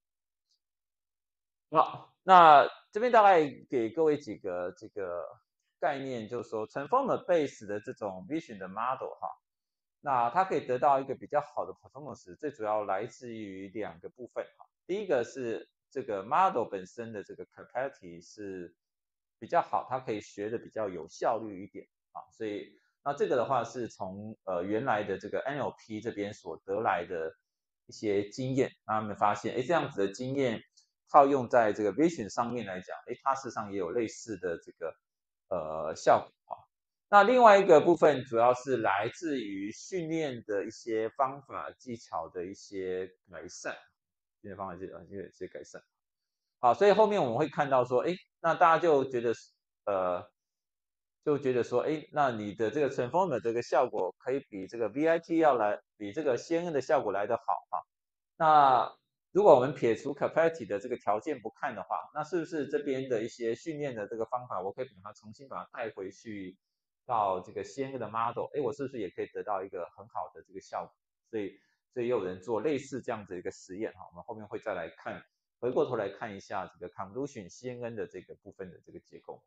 好，那这边大概给各位几个这个概念，就是说 transformer base 的这种 vision 的 model 哈，那它可以得到一个比较好的 performance，最主要来自于两个部分哈。第一个是这个 model 本身的这个 capacity 是比较好，它可以学的比较有效率一点啊，所以那这个的话是从呃原来的这个 N L P 这边所得来的一些经验，他们发现，哎，这样子的经验套用在这个 vision 上面来讲，哎，它事实上也有类似的这个呃效果啊。那另外一个部分主要是来自于训练的一些方法技巧的一些改善，训练方法技巧一些改善。好，所以后面我们会看到说，哎，那大家就觉得呃就觉得说，哎，那你的这个 transformer 这个效果可以比这个 V I T 要来比这个 C N N 的效果来得好啊。那如果我们撇除 capacity 的这个条件不看的话，那是不是这边的一些训练的这个方法，我可以把它重新把它带回去到这个 C N N 的 model，哎，我是不是也可以得到一个很好的这个效果？所以，所以也有人做类似这样子一个实验哈，我们后面会再来看，回过头来看一下这个 convolution C N N 的这个部分的这个结构。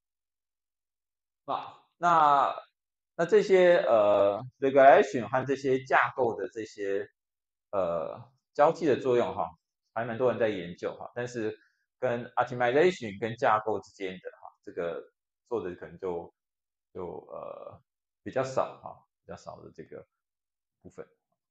啊，那那这些呃 regression 和这些架构的这些呃交替的作用哈， 还蛮多人在研究哈，但是跟 optimization 跟架构之间的哈，这个做的可能就就呃比较少哈，比较少的这个部分。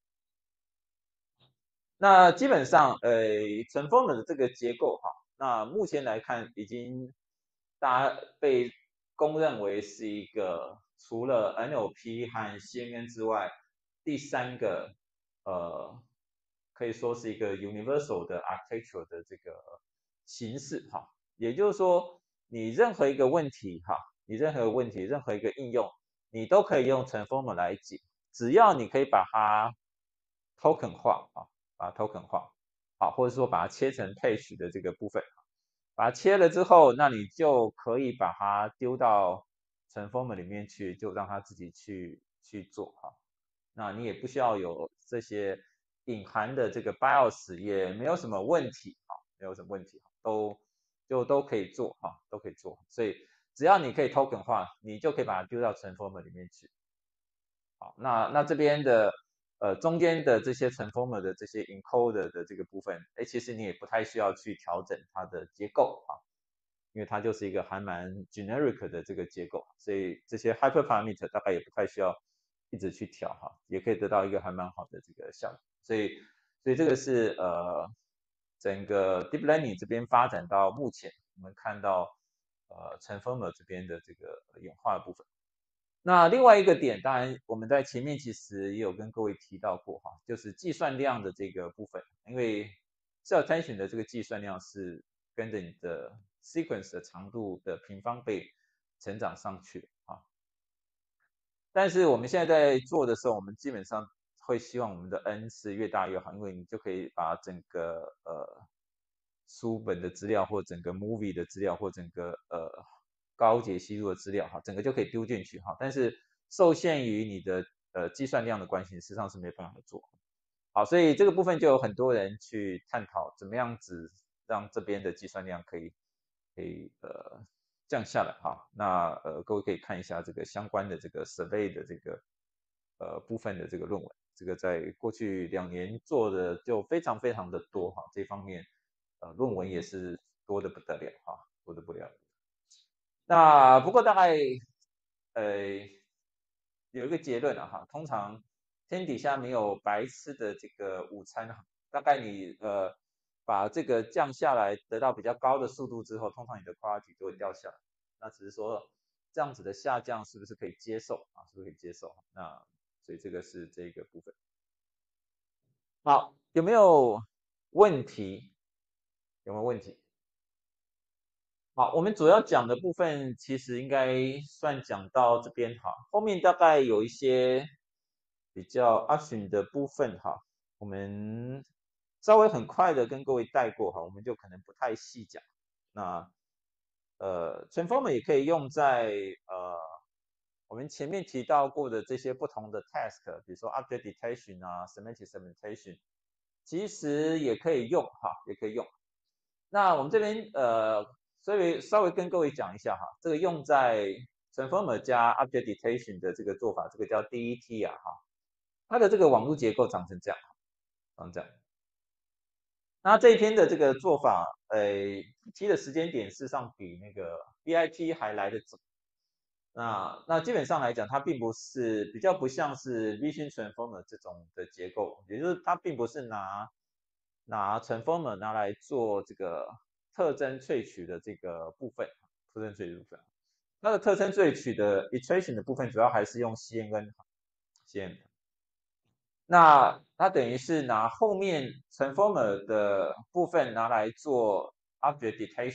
那基本上，呃，Transformer 的这个结构哈，那目前来看已经大家被公认为是一个除了 N L P 和 C N N 之外，第三个呃可以说是一个 universal 的 architecture 的这个形式哈。也就是说，你任何一个问题哈，你任何问题，任何一个应用，你都可以用 Transformer 来解，只要你可以把它 token 化啊。把它 token 化，好，或者说把它切成配序的这个部分，把它切了之后，那你就可以把它丢到 Transformer 里面去，就让它自己去去做哈。那你也不需要有这些隐含的这个 BIOS，也没有什么问题哈，没有什么问题，都就都可以做哈，都可以做。所以只要你可以 token 化，你就可以把它丢到 Transformer 里面去。好，那那这边的呃中间的这些 transformer 的这些 encoder 的这个部分，哎，其实你也不太需要去调整它的结构啊，因为它就是一个还蛮 generic 的这个结构，所以这些 hyperparameter 大概也不太需要一直去调哈，也可以得到一个还蛮好的这个效果。所以所以这个是呃整个 deep learning 这边发展到目前，我们看到呃 transformer 这边的这个演化的部分。那另外一个点，当然我们在前面其实也有跟各位提到过哈，就是计算量的这个部分，因为 cell attention 的这个计算量是跟着你的 sequence 的长度的平方倍成长上去啊。但是我们现在在做的时候，我们基本上会希望我们的 n 是越大越好，因为你就可以把整个呃书本的资料或整个 movie 的资料或整个呃高解析度的资料哈，整个就可以丢进去哈。但是受限于你的呃计算量的关系，实际上是没办法做。好，所以这个部分就有很多人去探讨怎么样子让这边的计算量可以可以呃降下来哈。那呃各位可以看一下这个相关的这个 survey 的这个呃部分的这个论文，这个在过去两年做的就非常非常的多哈，这方面呃论文也是多的不得了哈，多的不得了。那不过大概呃有一个结论了哈，通常天底下没有白吃的这个午餐哈，大概你呃把这个降下来，得到比较高的速度之后，通常你的 quality 就会掉下来。那只是说这样子的下降是不是可以接受啊？是不是可以接受？那所以这个是这个部分。好，有没有问题？有没有问题？好，我们主要讲的部分其实应该算讲到这边哈，后面大概有一些比较 action 的部分哈，我们稍微很快的跟各位带过哈，我们就可能不太细讲。那呃，transformer 也可以用在呃我们前面提到过的这些不同的 task，比如说 object detection 啊，semantic segmentation，其实也可以用哈，也可以用。那我们这边呃，所以稍微跟各位讲一下哈，这个用在 transformer 加 object detection 的这个做法，这个叫 D E T 啊哈，它的这个网络结构长成这样，长这样。那这一篇的这个做法，呃，提的时间点事实上比那个 B I T 还来得早。那那基本上来讲，它并不是比较不像是 Vision Transformer 这种的结构，也就是它并不是拿拿 Transformer 拿来做这个特征萃取的这个部分，特征萃取部分。它的特征萃取的 iteration 的部分，主要还是用 C N N，C N N。那它等于是拿后面 Transformer 的部分拿来做 object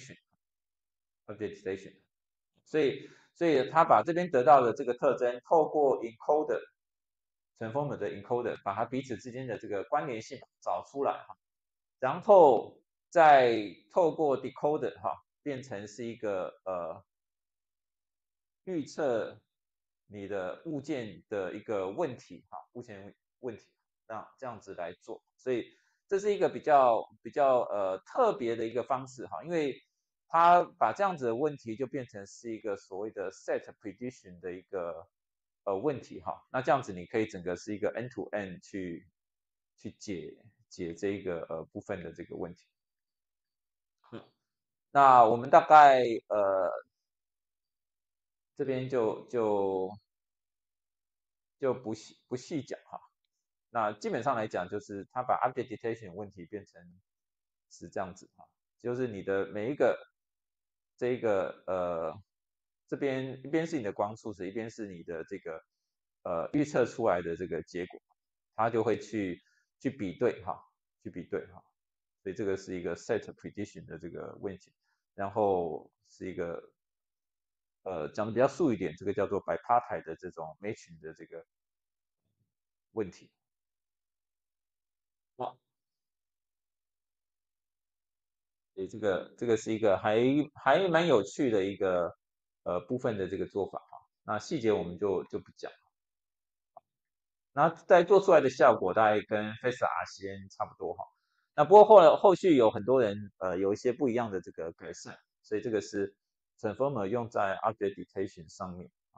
detection，object detection。所以，所以他把这边得到的这个特征，透过 encoder transformer 的 encoder，把它彼此之间的这个关联性找出来哈，然后再透过 decoder 哈，变成是一个呃预测你的物件的一个问题哈，物件问题，那这样子来做，所以这是一个比较比较呃特别的一个方式哈，因为它把这样子的问题就变成是一个所谓的 set prediction 的一个呃问题哈，那这样子你可以整个是一个 end to end 去去解解这个呃部分的这个问题。嗯，那我们大概呃这边就就就不细不细讲哈。那基本上来讲，就是它把 update detection 问题变成是这样子哈，就是你的每一个这一个呃这边一边是你的光速值，一边是你的这个呃预测出来的这个结果，它就会去去比对哈，去比对哈，所以这个是一个 set prediction 的这个问题，然后是一个呃讲的比较素一点，这个叫做 bipartite 的这种 matching 的这个问题。啊，所以这个这个是一个还还蛮有趣的一个呃部分的这个做法哈。那细节我们就就不讲。那在做出来的效果大概跟 Face R 先差不多哈。那不过后来后续有很多人呃有一些不一样的这个改善，所以这个是 Transformer 用在 Object Detection 上面啊。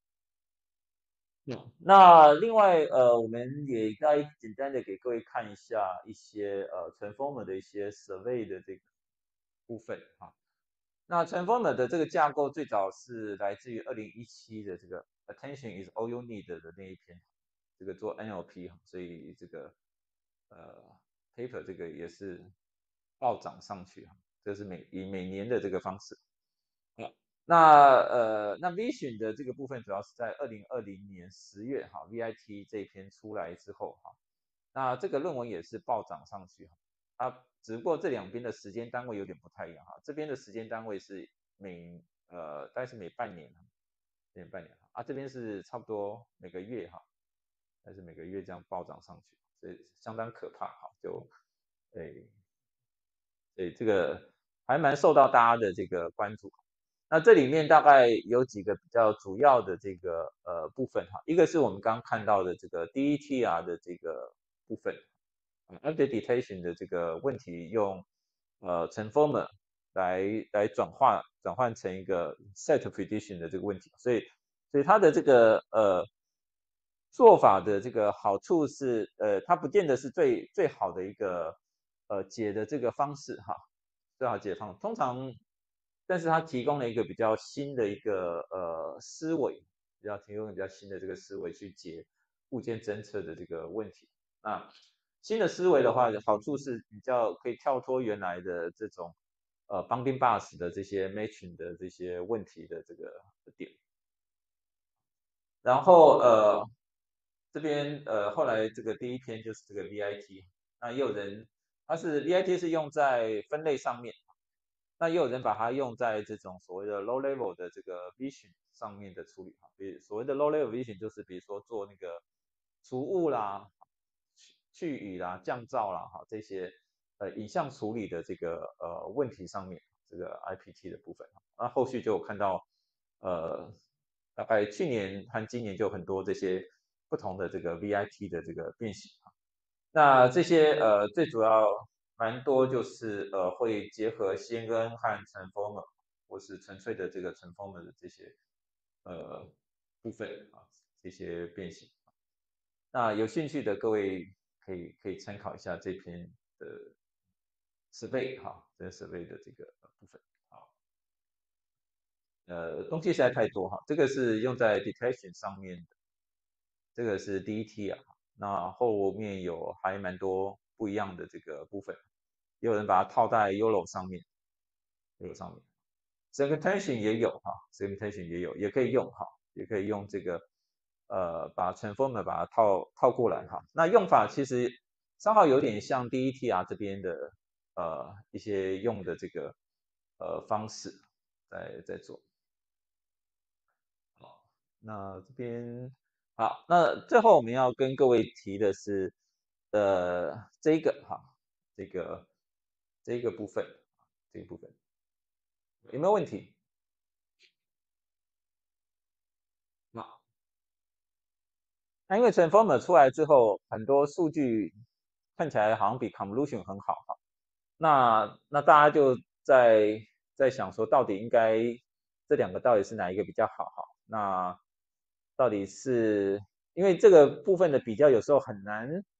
嗯，那另外呃我们也该简单的给各位看一下一些呃 Transformer 的一些 Survey 的这个部分哈。那 Transformer 的这个架构最早是来自于二零一七的这个 Attention is all you need 的那一篇，这个做 N L P，所以这个呃 paper 这个也是暴涨上去哈，这是每以每年的这个方式。那呃那 Vision 的这个部分主要是在二零二零年十月哈 V I T 这一篇出来之后哈，那这个论文也是暴涨上去哈，它只不过这两边的时间单位有点不太一样哈，这边的时间单位是每呃大概是每半年，每半年啊，这边是差不多每个月哈，但是每个月这样暴涨上去，所以相当可怕哈，就诶对这个还蛮受到大家的这个关注。那这里面大概有几个比较主要的这个呃部分哈，一个是我们刚刚看到的这个 D E T R 的这个部分。Object Detection 的这个问题用呃 Transformer 来来转化转换成一个 Set Prediction 的这个问题，所以所以它的这个呃做法的这个好处是呃它不见得是最最好的一个呃解的这个方式哈，最好解方通常，但是它提供了一个比较新的一个呃思维，比较提供比较新的这个思维去解物件侦测的这个问题。那新的思维的话，好处是比较可以跳脱原来的这种呃 bounding bus 的这些 matching 的这些问题的这个点。然后呃这边呃后来这个第一篇就是这个 V I T，那也有人它是 V I T 是用在分类上面，那也有人把它用在这种所谓的 low level 的这个 vision 上面的处理哈，比如所谓的 low level vision 就是比如说做那个除雾啦、去去雨啦、降噪啦哈这些呃影像处理的这个呃问题上面这个 I P T 的部分，那后续就有看到呃大概去年和今年就有很多这些不同的这个 V I T 的这个变形。那这些呃最主要蛮多就是呃会结合 C N N 和 Transformer 或是纯粹的这个 Transformer 的这些呃部分啊，这些变形。那有兴趣的各位可以可以参考一下这篇的 survey 哈，这个 survey 的这个部分。好，呃，东西实在太多哈，这个是用在 detection 上面的，这个是 D E T 啊，那后面有还蛮多不一样的这个部分，也有人把它套在 Y O L O 上面 y O L O 上面，segmentation 也有哈，segmentation 也有，也可以用哈，也可以用这个呃把 transformer 把它套套过来哈，那用法其实稍好有点像 D E T R 这边的呃一些用的这个呃方式在在做。好，那这边好，那最后我们要跟各位提的是，呃，这个哈，这个这个部分，这个部分有没有问题？好，那因为 Transformer 出来之后，很多数据看起来好像比 Convolution 很好哈，那那大家就在在想说，到底应该这两个到底是哪一个比较好哈？那到底是因为这个部分的比较有时候很难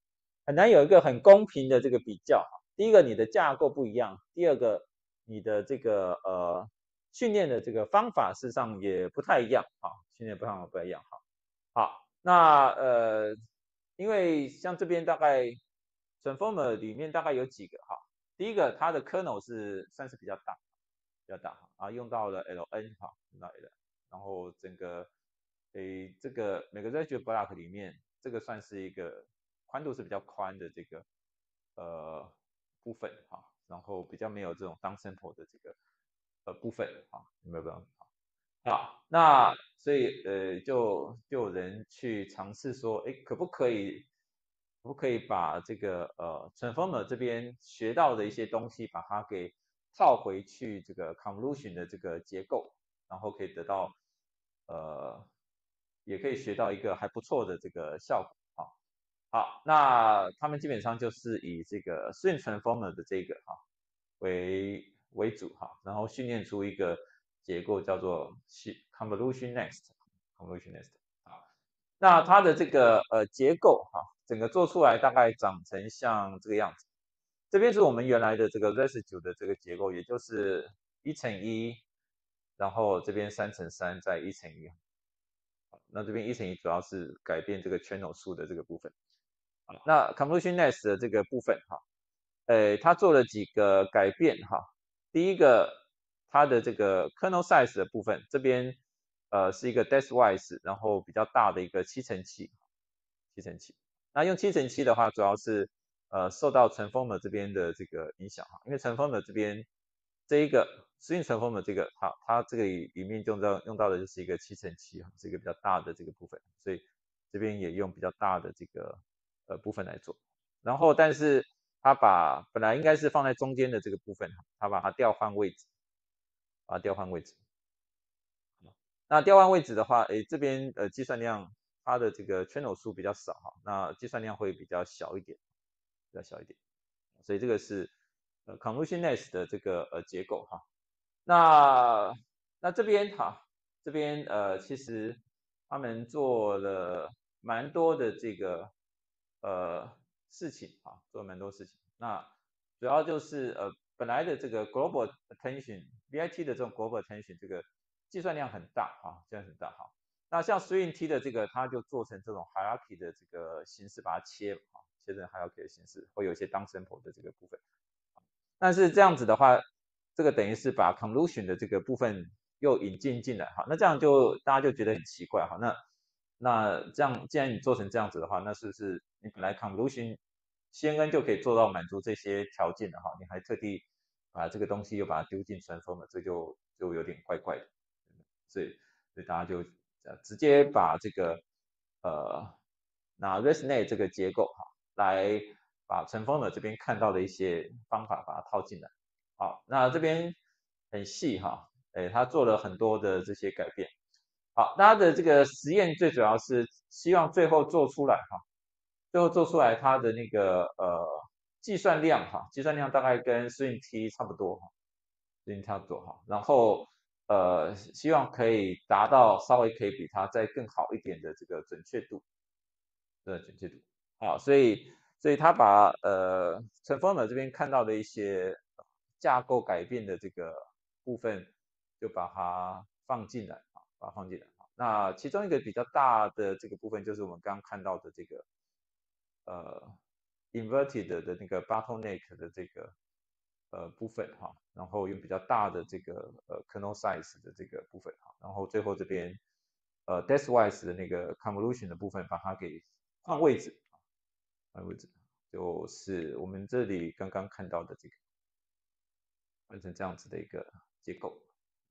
很难有一个很公平的这个比较。第一个，你的架构不一样；第二个，你的这个呃训练的这个方法事实上也不太一样啊，训练方法不太一样。好，好，那呃，因为像这边大概 Transformer 里面大概有几个哈，第一个它的 kernel 是算是比较大，比较大啊，用到了 L N 哈，用到 L N，然后整个诶这个每个 registry block 里面，这个算是一个宽度是比较宽的这个呃部分哈，然后比较没有这种 down sample 的这个呃部分哈，有没有办法？好，那所以呃，就就有人去尝试说，哎，可不可以，可不可以把这个呃 transformer 这边学到的一些东西，把它给套回去这个 convolution 的这个结构，然后可以得到呃，也可以学到一个还不错的这个效果啊。好，那他们基本上就是以这个 string transformer 的这个哈、为为主哈，然后训练出一个结构叫做 convolution next，convolution next 啊，那它的这个呃结构哈，整个做出来大概长成像这个样子。这边是我们原来的这个 residue 的这个结构，也就是一乘一，然后这边三乘三再一乘一。那这边一乘一主要是改变这个 channel 数的这个部分。那 convolution next 的这个部分哈，呃，它做了几个改变哈。第一个，它的这个 kernel size 的部分，这边呃是一个 depthwise，然后比较大的一个七乘七，七乘七。那用七乘七的话，主要是呃受到 transformer 这边的这个影响哈，因为 transformer 这边这一个 string transformer 这个好，它这个里里面用到用到的就是一个七乘七哈，是一个比较大的这个部分，所以这边也用比较大的这个呃部分来做。然后但是它把本来应该是放在中间的这个部分，它把它调换位置，把它调换位置。那调换位置的话，诶，这边呃计算量它的这个 channel 数比较少哈，那计算量会比较小一点，比较小一点。所以这个是呃 convolution next 的这个呃结构哈。那那这边哈，这边呃其实他们做了蛮多的这个呃事情啊，做了蛮多事情。那主要就是呃本来的这个 global attention V I T 的这种 global attention 这个计算量很大啊，计算很大哈。那像 string T 的这个，它就做成这种 hierarchy 的这个形式，把它切啊，切成 hierarchy 的形式，会有一些 down sample 的这个部分。但是这样子的话，这个等于是把 convolution 的这个部分又引进进来哈，那这样就大家就觉得很奇怪哈，那那这样既然你做成这样子的话，那是不是你本来 convolution C N N 就可以做到满足这些条件的哈，你还特地把这个东西又把它丢进 transformer，这就就有点怪怪的，所以所以大家就直接把这个呃拿 ResNet 这个结构哈来把陈峰的这边看到的一些方法把它套进来。好，那这边很细哈，哎，他做了很多的这些改变。好，他的这个实验最主要是希望最后做出来哈，最后做出来它的那个呃计算量哈，计算量大概跟 string T 差不多哈，string 差不多哈，然后呃希望可以达到稍微可以比它再更好一点的这个准确度的准确度。好，所以所以他把呃 Transformer 这边看到的一些架构改变的这个部分，就把它放进来啊，把它放进来。那其中一个比较大的这个部分，就是我们刚刚看到的这个呃 inverted 的那个 bottleneck 的这个呃部分哈，然后用比较大的这个呃 kernel size 的这个部分哈，然后最后这边呃 depthwise 的那个 convolution 的部分，把它给换位置，换位置，就是我们这里刚刚看到的这个，换成这样子的一个结构。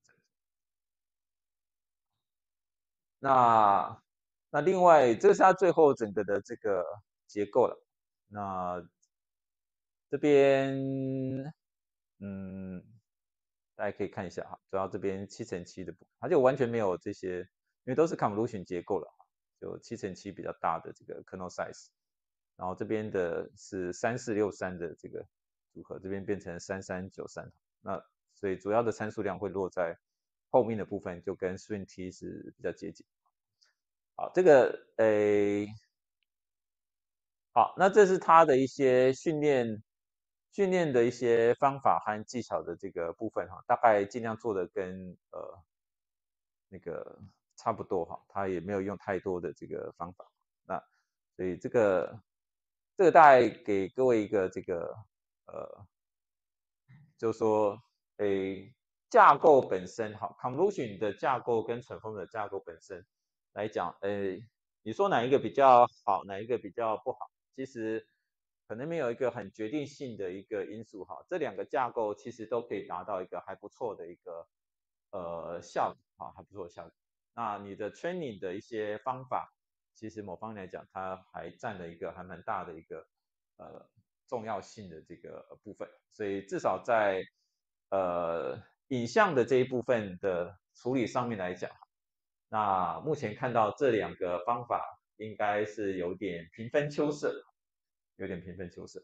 那那另外，这是它最后整个的这个结构了。那这边，嗯，大家可以看一下哈，主要这边七乘七的部分，它就完全没有这些，因为都是 convolution 结构了，就七乘七比较大的这个 kernel size，然后这边的是三四六三的这个组合，这边变成三三九三，那所以主要的参数量会落在后面的部分，就跟 string T 是比较接近。好，这个诶。 好，那这是它的一些训练训练的一些方法和技巧的这个部分哈，大概尽量做的跟呃那个差不多哈，它也没有用太多的这个方法。那所以这个这个大概给各位一个这个呃，就是说，诶，架构本身哈，convolution 的架构跟 transform 的架构本身来讲，诶，你说哪一个比较好，哪一个比较不好？其实可能没有一个很决定性的一个因素哈，这两个架构其实都可以达到一个还不错的一个呃效果啊，还不错的效果。那你的 training 的一些方法，其实某方面来讲，它还占了一个还蛮大的一个呃重要性的这个部分，所以至少在呃影像的这一部分的处理上面来讲，那目前看到这两个方法应该是有点平分秋色，有点平分秋色。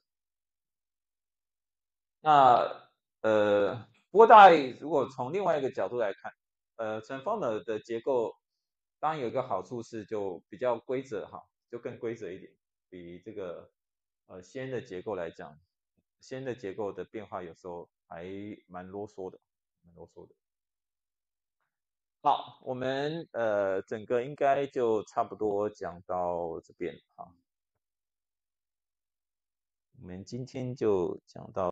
那呃，不过大概如果从另外一个角度来看，呃，transformer 的结构当然有一个好处是就比较规则哈，就更规则一点，比这个呃先的结构来讲，先的结构的变化有时候还蛮啰嗦的，蛮啰嗦的。好，我们呃整个应该就差不多讲到这边哈，我们今天就讲到。